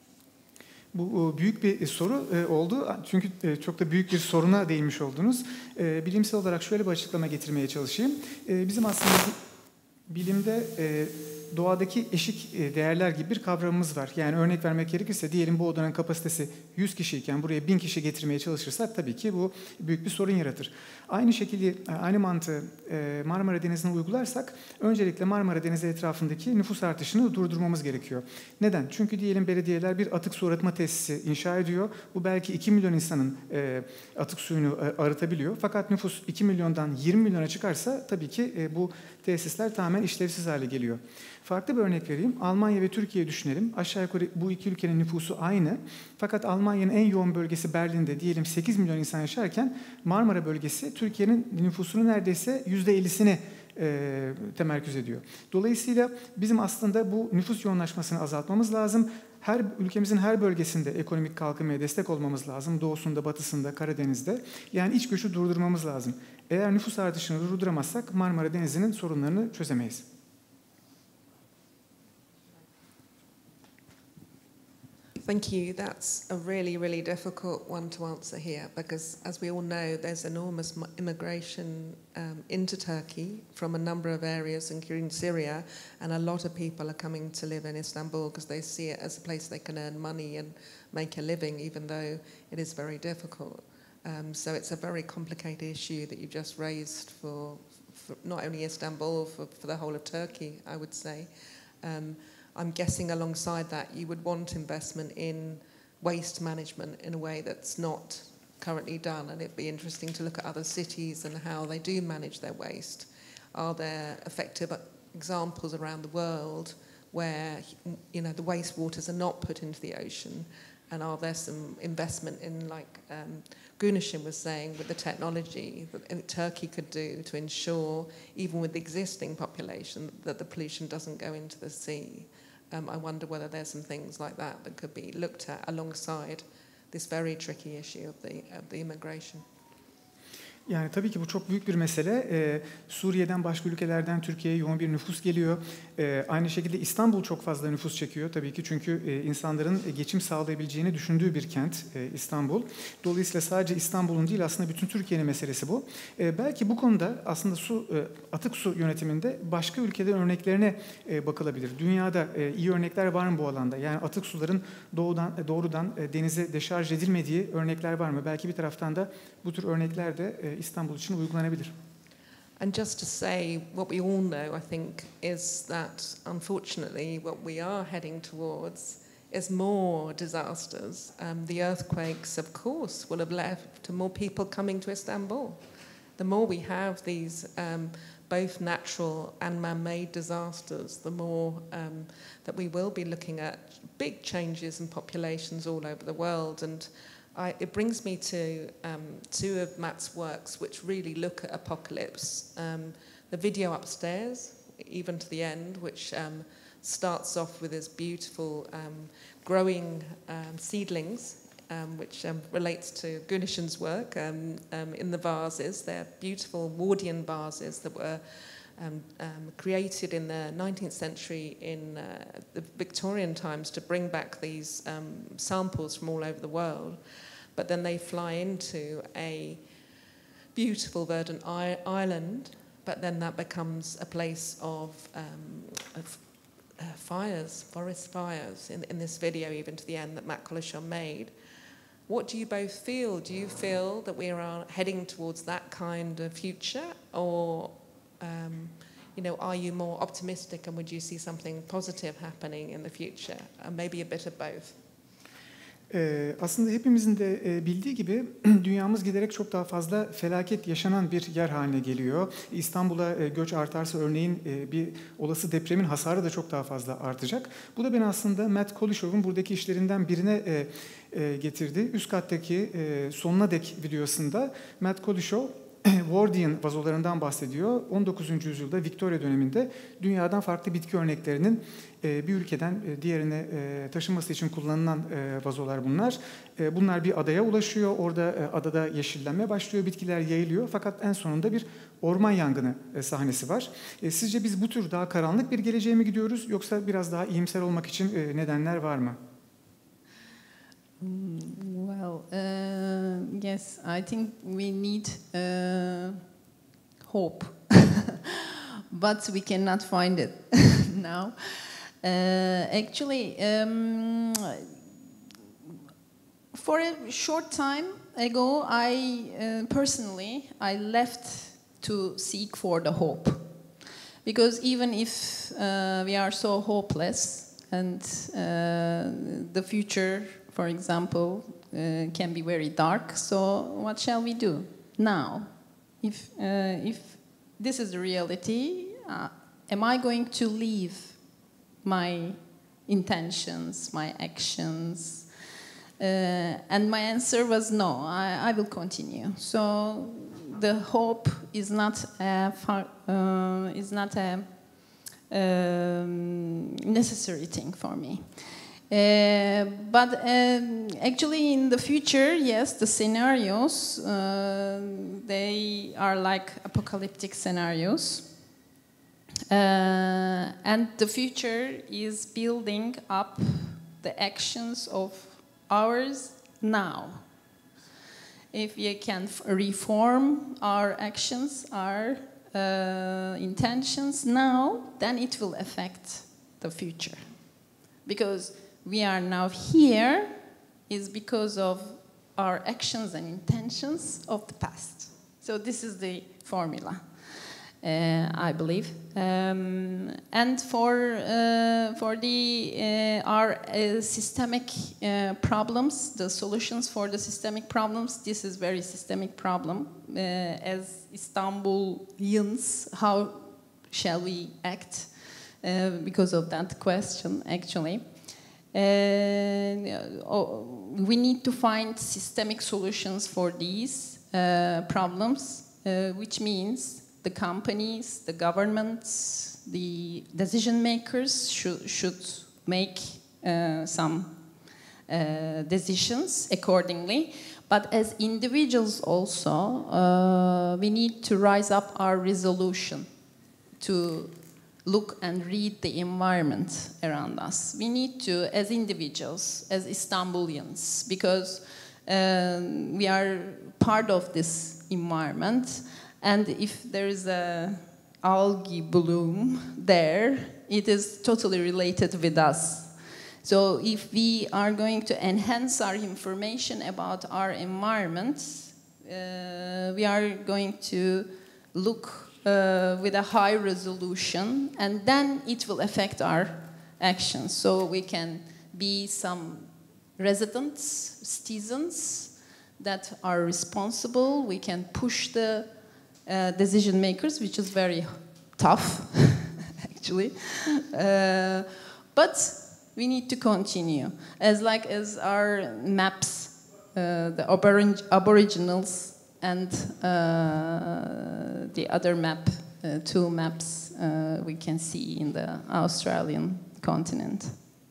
Bu büyük bir soru oldu çünkü çok da büyük bir soruna değinmiş oldunuz. Bilimsel olarak şöyle bir açıklama getirmeye çalışayım. Bizim aslında bilimde doğadaki eşik değerler gibi bir kavramımız var. Yani örnek vermek gerekirse diyelim bu odanın kapasitesi yüz kişiyken buraya bin kişi getirmeye çalışırsak tabii ki bu büyük bir sorun yaratır. Aynı şekilde aynı mantığı Marmara Denizi'ne uygularsak öncelikle Marmara Denizi etrafındaki nüfus artışını durdurmamız gerekiyor. Neden? Çünkü diyelim belediyeler bir atık su arıtma tesisi inşa ediyor. Bu belki iki milyon insanın atık suyunu arıtabiliyor. Fakat nüfus iki milyondan yirmi milyona çıkarsa tabii ki bu tesisler tamamen işlevsiz hale geliyor. Farklı bir örnek vereyim. Almanya ve Türkiye'yi düşünelim. Aşağı yukarı bu iki ülkenin nüfusu aynı. Fakat Almanya'nın en yoğun bölgesi Berlin'de diyelim sekiz milyon insan yaşarken Marmara bölgesi Türkiye'nin nüfusunun neredeyse yüzde ellisini e, temerküz ediyor. Dolayısıyla bizim aslında bu nüfus yoğunlaşmasını azaltmamız lazım. Her ülkemizin her bölgesinde ekonomik kalkınmaya destek olmamız lazım. Doğusunda, batısında, Karadeniz'de. Yani iç göçü durdurmamız lazım. Eğer nüfus artışını durduramazsak Marmara Denizi'nin sorunlarını çözemeyiz. Thank you. That's a really, really difficult one to answer here because, as we all know, there's enormous immigration um, into Turkey from a number of areas, including Syria, and a lot of people are coming to live in Istanbul because they see it as a place they can earn money and make a living, even though it is very difficult. Um, so it's a very complicated issue that you've just raised for, for not only Istanbul, for, for the whole of Turkey, I would say. Um, I'm guessing alongside that you would want investment in waste management in a way that's not currently done, and it'd be interesting to look at other cities and how they do manage their waste. Are there effective examples around the world where, you know, the wastewaters are not put into the ocean, and are there some investment in, like um, Günüşin was saying, with the technology that Turkey could do to ensure, even with the existing population, that the pollution doesn't go into the sea? Um, I wonder whether there's some things like that that could be looked at alongside this very tricky issue of the, of the immigration. Yani tabii ki bu çok büyük bir mesele. Ee, Suriye'den, başka ülkelerden Türkiye'ye yoğun bir nüfus geliyor. Ee, aynı şekilde İstanbul çok fazla nüfus çekiyor tabii ki, çünkü e, insanların e, geçim sağlayabileceğini düşündüğü bir kent e, İstanbul. Dolayısıyla sadece İstanbul'un değil, aslında bütün Türkiye'nin meselesi bu. E, belki bu konuda aslında su e, atık su yönetiminde başka ülkelerin örneklerine e, bakılabilir. Dünyada e, iyi örnekler var mı bu alanda? Yani atık suların doğudan e, doğrudan e, denize deşarj edilmediği örnekler var mı? Belki bir taraftan da bu tür örnekler de e, İstanbul için uygulanabilir. And just to say, what we all know, I think, is that unfortunately what we are heading towards is more disasters. Um, the earthquakes, of course, will have led to more people coming to Istanbul. The more we have these um, both natural and man-made disasters, the more um, that we will be looking at big changes in populations all over the world. And I, it brings me to um, two of Matt's works which really look at apocalypse. Um, the video upstairs, even to the end, which um, starts off with this beautiful um, growing um, seedlings, um, which um, relates to Gunishen's work um, um, in the vases. They're beautiful Wardian vases that were Um, um, created in the nineteenth century in uh, the Victorian times to bring back these um, samples from all over the world. But then they fly into a beautiful verdant I- island, but then that becomes a place of, um, of uh, fires, forest fires, in, in this video even to the end that Matt Collishaw made. What do you both feel? Do you feel that we are heading towards that kind of future, or Um, you know, are you more optimistic and would you see something positive happening in the future? And maybe a bit of both. Ee, aslında hepimizin de e, bildiği gibi dünyamız giderek çok daha fazla felaket yaşanan bir yer haline geliyor. İstanbul'a e, göç artarsa örneğin e, bir olası depremin hasarı da çok daha fazla artacak. Bu da beni aslında Matt Collishaw'un buradaki işlerinden birine e, e, getirdi. Üst kattaki e, sonuna dek videosunda Matt Collishaw Wardian vazolarından bahsediyor. on dokuzuncu yüzyılda Victoria döneminde dünyadan farklı bitki örneklerinin bir ülkeden diğerine taşınması için kullanılan vazolar bunlar. Bunlar bir adaya ulaşıyor. Orada adada yeşillenme başlıyor. Bitkiler yayılıyor. Fakat en sonunda bir orman yangını sahnesi var. Sizce biz bu tür daha karanlık bir geleceğe mi gidiyoruz, yoksa biraz daha iyimser olmak için nedenler var mı? Well, uh, yes, I think we need uh, hope, but we cannot find it now. Uh, actually, um, for a short time ago, I uh, personally I left to seek for the hope, because even if uh, we are so hopeless and uh, the future, for example, uh, can be very dark. So what shall we do now? If, uh, if this is the reality, uh, am I going to leave my intentions, my actions? Uh, and my answer was no, I, I will continue. So the hope is not a, far, uh, is not a um, necessary thing for me. Uh, but um, actually in the future, yes, the scenarios, uh, they are like apocalyptic scenarios. Uh, and the future is building up the actions of ours now. If we can reform our actions, our uh, intentions now, then it will affect the future. Because we are now here is because of our actions and intentions of the past. So this is the formula, uh, I believe. Um, and for uh, for the uh, our uh, systemic uh, problems, the solutions for the systemic problems, this is very systemic problem. Uh, as Istanbulians, how shall we act? Uh, because of that question, actually. Uh, oh, we need to find systemic solutions for these uh, problems, uh, which means the companies, the governments, the decision makers should, should make uh, some uh, decisions accordingly. But as individuals also, uh, we need to rise up our resolution to look and read the environment around us. We need to, as individuals, as Istanbulians, because um, we are part of this environment, and if there is a algae bloom there, it is totally related with us. So if we are going to enhance our information about our environment, uh, we are going to look uh, with a high resolution, and then it will affect our actions. So we can be some residents, citizens that are responsible. We can push the uh, decision makers, which is very tough, actually. Uh, but we need to continue. As like as our maps, uh, the aborig aboriginals and uh, the other map, uh, two maps uh, we can see in the Australian continent.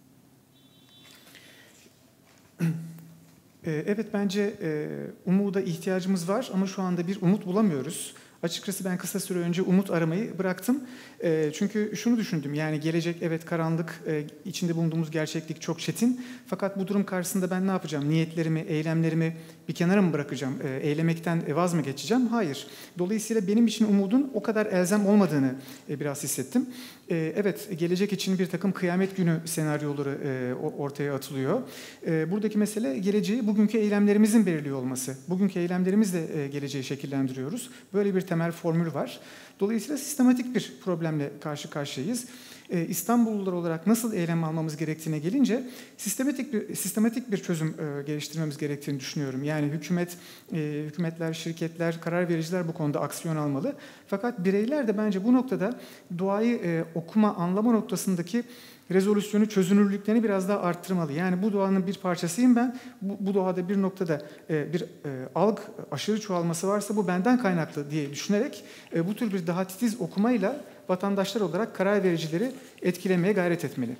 Evet, bence umuda ihtiyacımız var ama şu anda bir umut bulamıyoruz. Açıkçası ben kısa süre önce umut aramayı bıraktım. E, çünkü şunu düşündüm, yani gelecek evet karanlık, e, içinde bulunduğumuz gerçeklik çok çetin. Fakat bu durum karşısında ben ne yapacağım? Niyetlerimi, eylemlerimi bir kenara mı bırakacağım? E, eylemekten vaz mı geçeceğim? Hayır. Dolayısıyla benim için umudun o kadar elzem olmadığını e, biraz hissettim. E, evet, gelecek için bir takım kıyamet günü senaryoları e, ortaya atılıyor. E, buradaki mesele geleceği bugünkü eylemlerimizin belirliyor olması. Bugünkü eylemlerimizle e, geleceği şekillendiriyoruz. Böyle bir temel formül var. Dolayısıyla sistematik bir problemle karşı karşıyayız. Ee, İstanbullular olarak nasıl eylem almamız gerektiğine gelince sistematik bir sistematik bir çözüm e, geliştirmemiz gerektiğini düşünüyorum. Yani hükümet, e, hükümetler, şirketler, karar vericiler bu konuda aksiyon almalı. Fakat bireyler de bence bu noktada doğayı e, okuma, anlama noktasındaki rezolüsyonu, çözünürlüklerini biraz daha arttırmalı. Yani bu doğanın bir parçasıyım ben. Bu, bu doğada bir noktada e, bir e, alg aşırı çoğalması varsa bu benden kaynaklı diye düşünerek e, bu tür bir daha titiz okumayla vatandaşlar olarak karar vericileri etkilemeye gayret etmeli.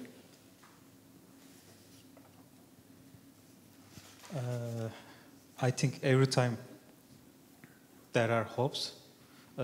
Uh, I think every time there are hopes, uh,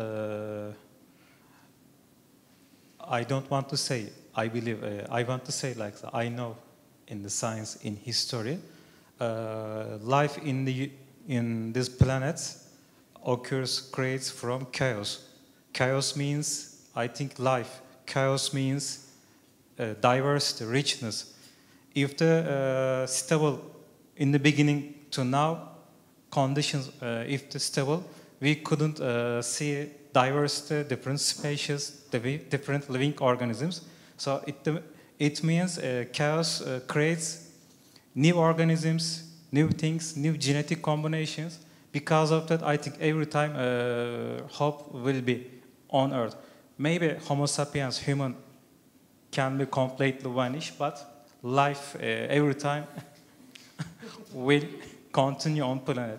I don't want to say I believe, uh, I want to say like I know in the science, in history, uh, life in the in this planet occurs, creates from chaos. Chaos means, I think, life. Chaos means uh, diversity, richness. If the uh, stable in the beginning to now conditions, uh, if the stable, we couldn't uh, see diversity, different species, different living organisms. So it, it means uh, chaos uh, creates new organisms, new things, new genetic combinations. Because of that, I think every time uh, hope will be on Earth. Maybe Homo sapiens, human, can be completely vanished, but life uh, every time will continue on planet.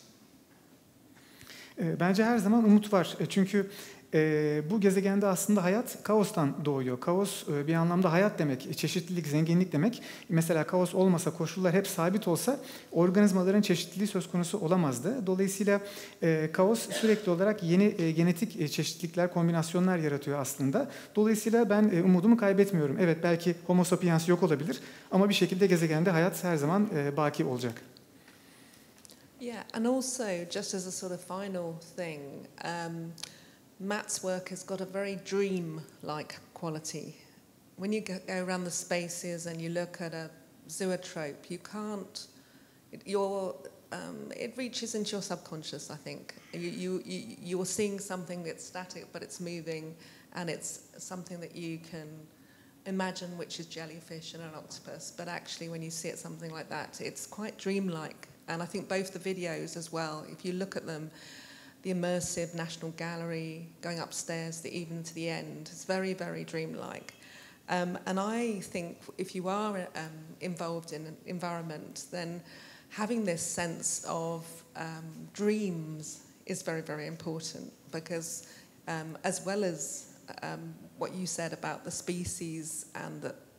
Bence her zaman umut var. Çünkü e, bu gezegende aslında hayat kaostan doğuyor. Kaos e, bir anlamda hayat demek, çeşitlilik, zenginlik demek. Mesela kaos olmasa, koşullar hep sabit olsa organizmaların çeşitliliği söz konusu olamazdı. Dolayısıyla e, kaos sürekli olarak yeni e, genetik e, çeşitlilikler, kombinasyonlar yaratıyor aslında. Dolayısıyla ben e, umudumu kaybetmiyorum. Evet, belki Homo sapiens yok olabilir ama bir şekilde gezegende hayat her zaman e, baki olacak. Yeah, and also, just as a sort of final thing, um, Matt's work has got a very dream-like quality. When you go around the spaces and you look at a zoetrope, you can't, it, you're, um, it reaches into your subconscious, I think. You, you, you, you're seeing something that's static, but it's moving, and it's something that you can imagine, which is jellyfish and an octopus, but actually when you see it something like that, it's quite dreamlike. And I think both the videos as well, if you look at them, the immersive National Gallery, going upstairs, the, even to the end, it's very, very dreamlike. Um, and I think if you are um, involved in an environment, then having this sense of um, dreams is very, very important, because um, as well as um, what you said about the species and the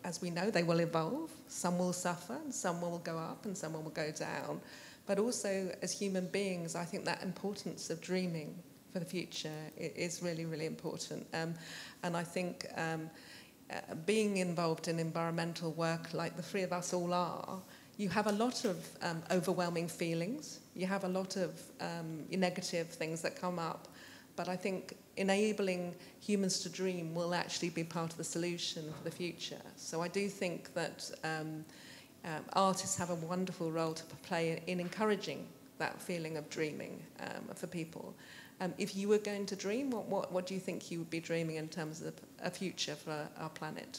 as we know, they will evolve. Some will suffer, and some will go up, and some will go down. But also, as human beings, I think that importance of dreaming for the future is really, really important. Um, and I think um, uh, being involved in environmental work, like the three of us all are, you have a lot of um, overwhelming feelings. You have a lot of um, negative things that come up. But I think enabling humans to dream will actually be part of the solution for the future. So I do think that um, um, artists have a wonderful role to play in encouraging that feeling of dreaming um, for people. Um, if you were going to dream, what, what, what do you think you would be dreaming in terms of a future for our planet?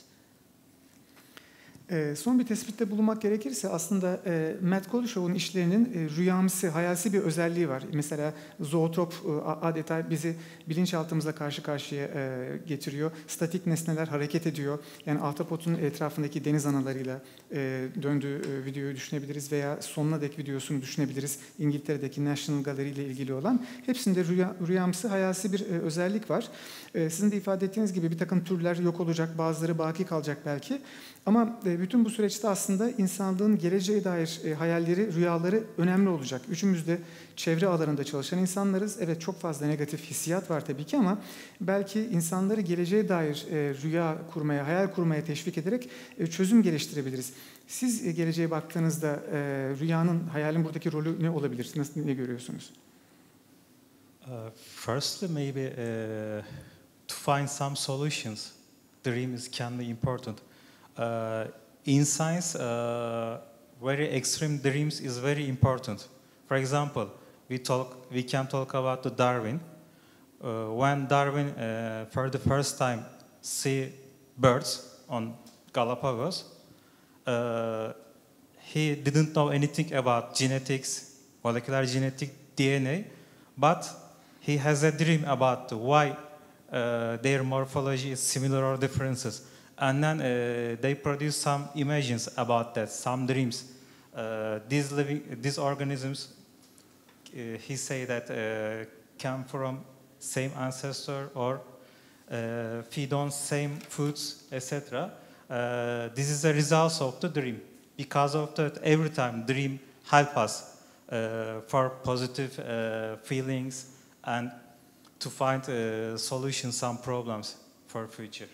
E, son bir tespitte bulunmak gerekirse aslında e, Matt Colishaw'un işlerinin e, rüyamsı, hayalsi bir özelliği var. Mesela zootrop e, adeta bizi bilinçaltımızla karşı karşıya e, getiriyor. Statik nesneler hareket ediyor. Yani ahtapotun etrafındaki deniz analarıyla e, döndüğü e, videoyu düşünebiliriz veya sonuna dek videosunu düşünebiliriz. İngiltere'deki National Gallery ile ilgili olan. Hepsinde rüya, rüyamsı, hayalsi bir e, özellik var. E, sizin de ifade ettiğiniz gibi bir takım türler yok olacak, bazıları baki kalacak belki. Ama bütün bu süreçte aslında insanlığın geleceğe dair hayalleri, rüyaları önemli olacak. Üçümüz de çevre alanında çalışan insanlarız. Evet, çok fazla negatif hissiyat var tabii ki ama belki insanları geleceğe dair rüya kurmaya, hayal kurmaya teşvik ederek çözüm geliştirebiliriz. Siz geleceğe baktığınızda rüyanın, hayalin buradaki rolü ne olabilir? Nasıl, ne görüyorsunuz? Uh, firstly, maybe uh, to find some solutions. Dreams can be important. Uh, in science, uh, very extreme dreams is very important. For example, we talk, we can talk about the Darwin. Uh, when Darwin, uh, for the first time, see birds on Galapagos, uh, he didn't know anything about genetics, molecular genetic D N A, but he has a dream about why uh, their morphology is similar or differences. And then uh, they produce some images about that, some dreams. Uh, these living, these organisms, uh, he say that uh, come from same ancestor or uh, feed on same foods, et cetera. Uh, this is the result of the dream. Because of that, every time dream help us uh, for positive uh, feelings and to find uh, solutions, some problems for future.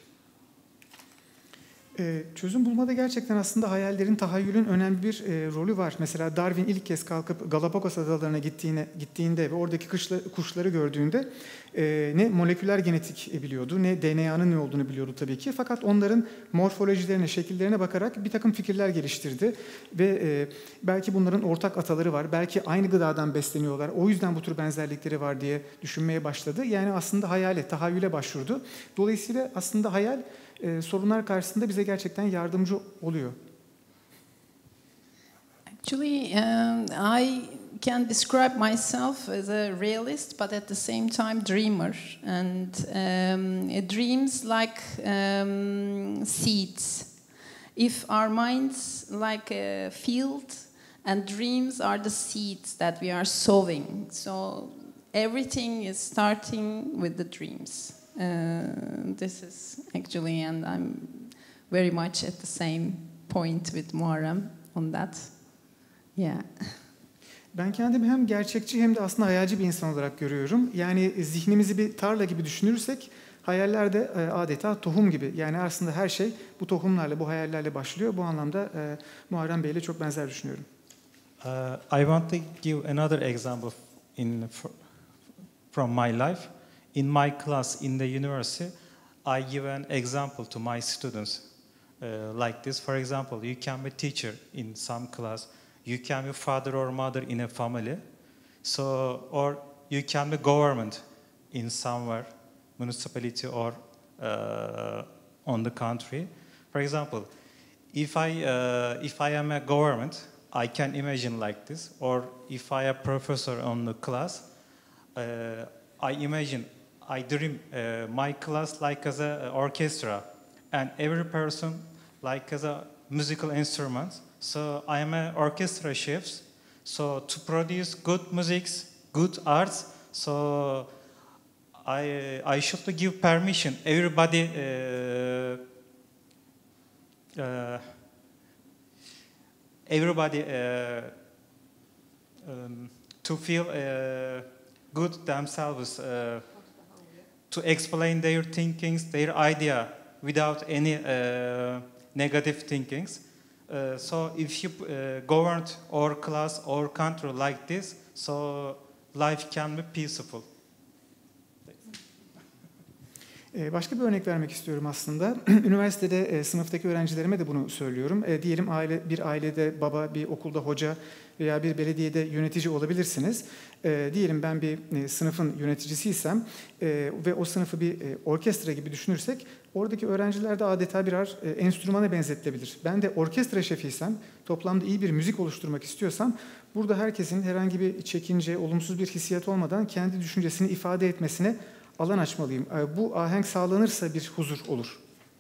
Çözüm bulmada gerçekten aslında hayallerin, tahayyülün önemli bir e, rolü var. Mesela Darwin ilk kez kalkıp Galapagos adalarına gittiğine, gittiğinde ve oradaki kuşla, kuşları gördüğünde e, ne moleküler genetik biliyordu, ne D N A'nın ne olduğunu biliyordu tabii ki. Fakat onların morfolojilerine, şekillerine bakarak bir takım fikirler geliştirdi. Ve e, belki bunların ortak ataları var, belki aynı gıdadan besleniyorlar, o yüzden bu tür benzerlikleri var diye düşünmeye başladı. Yani aslında hayale, tahayyüle başvurdu. Dolayısıyla aslında hayal Ee, sorunlar karşısında bize gerçekten yardımcı oluyor. Actually, um, I can describe myself as a realist, but at the same time dreamer. And um, dreams like um, seeds. If our minds like a field, and dreams are the seeds that we are sowing. So everything is starting with the dreams. Uh, this is actually, and I'm very much at the same point with Muharrem on that. Yeah. Ben kendimi hem gerçekçi hem de aslında hayalci bir insan olarak görüyorum. Yani zihnimizi bir tarla gibi düşünürsek hayaller de adeta tohum gibi. Yani aslında her şey bu tohumlarla, bu hayallerle başlıyor. Bu anlamda e, Muharrem Bey'le çok benzer düşünüyorum. Uh, I want to give another example in from my life. In my class in the university, I give an example to my students uh, like this. For example, you can be teacher in some class. You can be father or mother in a family. So, or you can be government in somewhere, municipality or uh, on the country. For example, if I uh, if I am a government, I can imagine like this. Or if I am a professor on the class, uh, I imagine. I dream uh, my class like as an orchestra, and every person like as a musical instrument. So I am an orchestra chef. So to produce good musics, good arts, so I I should give permission. Everybody uh, uh, everybody uh, um, to feel uh, good themselves, uh, to explain their thinkings, their idea without any uh, negative thinkings. Uh, so if you uh, governed our class or country like this, so life can be peaceful. Başka bir örnek vermek istiyorum aslında. Üniversitede e, sınıftaki öğrencilerime de bunu söylüyorum. E, diyelim aile, bir ailede baba, bir okulda hoca veya bir belediyede yönetici olabilirsiniz. E, diyelim ben bir e, sınıfın yöneticisiysem e, ve o sınıfı bir e, orkestra gibi düşünürsek, oradaki öğrenciler de adeta birer e, enstrümana benzetilebilir. Ben de orkestra şefiysem, toplamda iyi bir müzik oluşturmak istiyorsam, burada herkesin herhangi bir çekince, olumsuz bir hissiyat olmadan kendi düşüncesini ifade etmesine alan açmalıyım. Bu ahenk sağlanırsa bir huzur olur.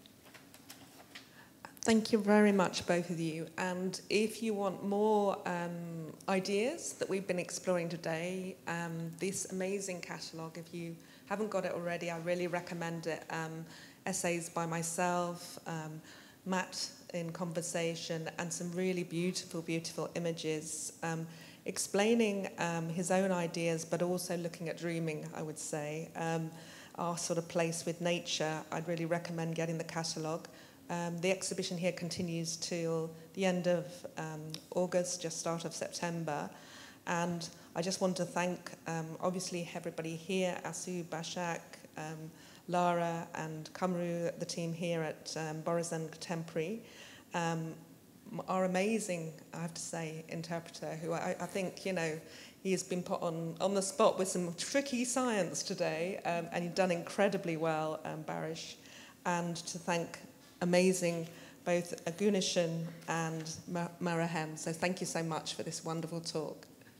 Thank you very much, both of you. And if you want more um, ideas that we've been exploring today, um, this amazing catalogue, if you haven't got it already, I really recommend it. Um, essays by myself, um, Matt in conversation, and some really beautiful, beautiful images. Um, explaining um, his own ideas, but also looking at dreaming, I would say. Um, our sort of place with nature, I'd really recommend getting the catalogue. Um, the exhibition here continues till the end of um, August, just start of September. And I just want to thank, um, obviously, everybody here, Asu, Bashak, um, Lara and Kamru, the team here at um, Borizan Contemporary. Um, our amazing, I have to say, interpreter, who I, I think, you know, he has been put on, on the spot with some tricky science today, um, and you've done incredibly well, um, Barish. And to thank amazing both Agunishan and Marahem. So thank you so much for this wonderful talk.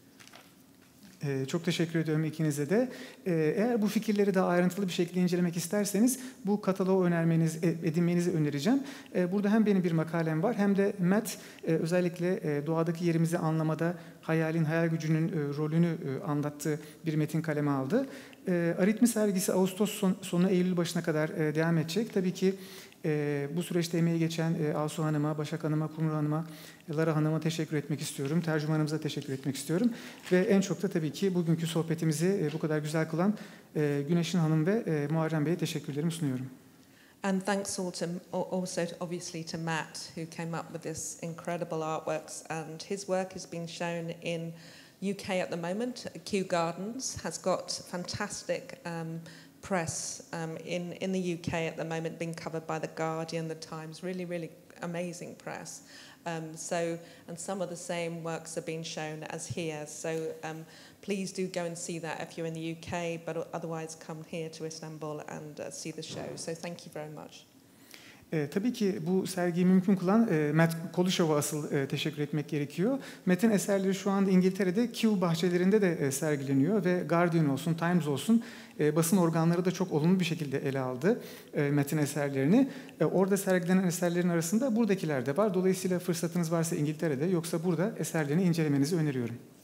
Ee, çok teşekkür ediyorum ikinize de. Ee, eğer bu fikirleri daha ayrıntılı bir şekilde incelemek isterseniz bu kataloğu önermeniz, edinmenizi önereceğim. Ee, burada hem benim bir makalem var hem de Matt e, özellikle e, doğadaki yerimizi anlamada hayalin, hayal gücünün e, rolünü e, anlattığı bir metin kaleme aldı. E, Aritmi sergisi Ağustos son, sonu Eylül başına kadar e, devam edecek. Tabii ki e, bu süreçte emeği geçen e, Asu Hanım'a, Başak Hanım'a, Kumru Hanım'a, Lara Hanım'a teşekkür etmek istiyorum. Tercümanımıza teşekkür etmek istiyorum. Ve en çok da tabii ki bugünkü sohbetimizi e, bu kadar güzel kılan e, Güneşin Hanım ve e, Muharrem Bey'e teşekkürlerimi sunuyorum. And thanks all to, also to, obviously to Matt, who came up with this incredible artworks, and his work is being shown in U K at the moment. Kew Gardens has got fantastic um, press um, in, in the U K at the moment, being covered by The Guardian, The Times, really, really amazing press. Um, so, and some of the same works are being shown as here. So um, please do go and see that if you're in the U K, but otherwise come here to Istanbul and uh, see the show. So thank you very much. E, tabii ki bu sergiyi mümkün kılan e, Matt Kolishev'a asıl e, teşekkür etmek gerekiyor. Matt'in eserleri şu anda İngiltere'de Kew bahçelerinde de e, sergileniyor ve Guardian olsun, Times olsun e, basın organları da çok olumlu bir şekilde ele aldı e, Matt'in eserlerini. E, orada sergilenen eserlerin arasında buradakiler de var. Dolayısıyla fırsatınız varsa İngiltere'de, yoksa burada eserlerini incelemenizi öneriyorum.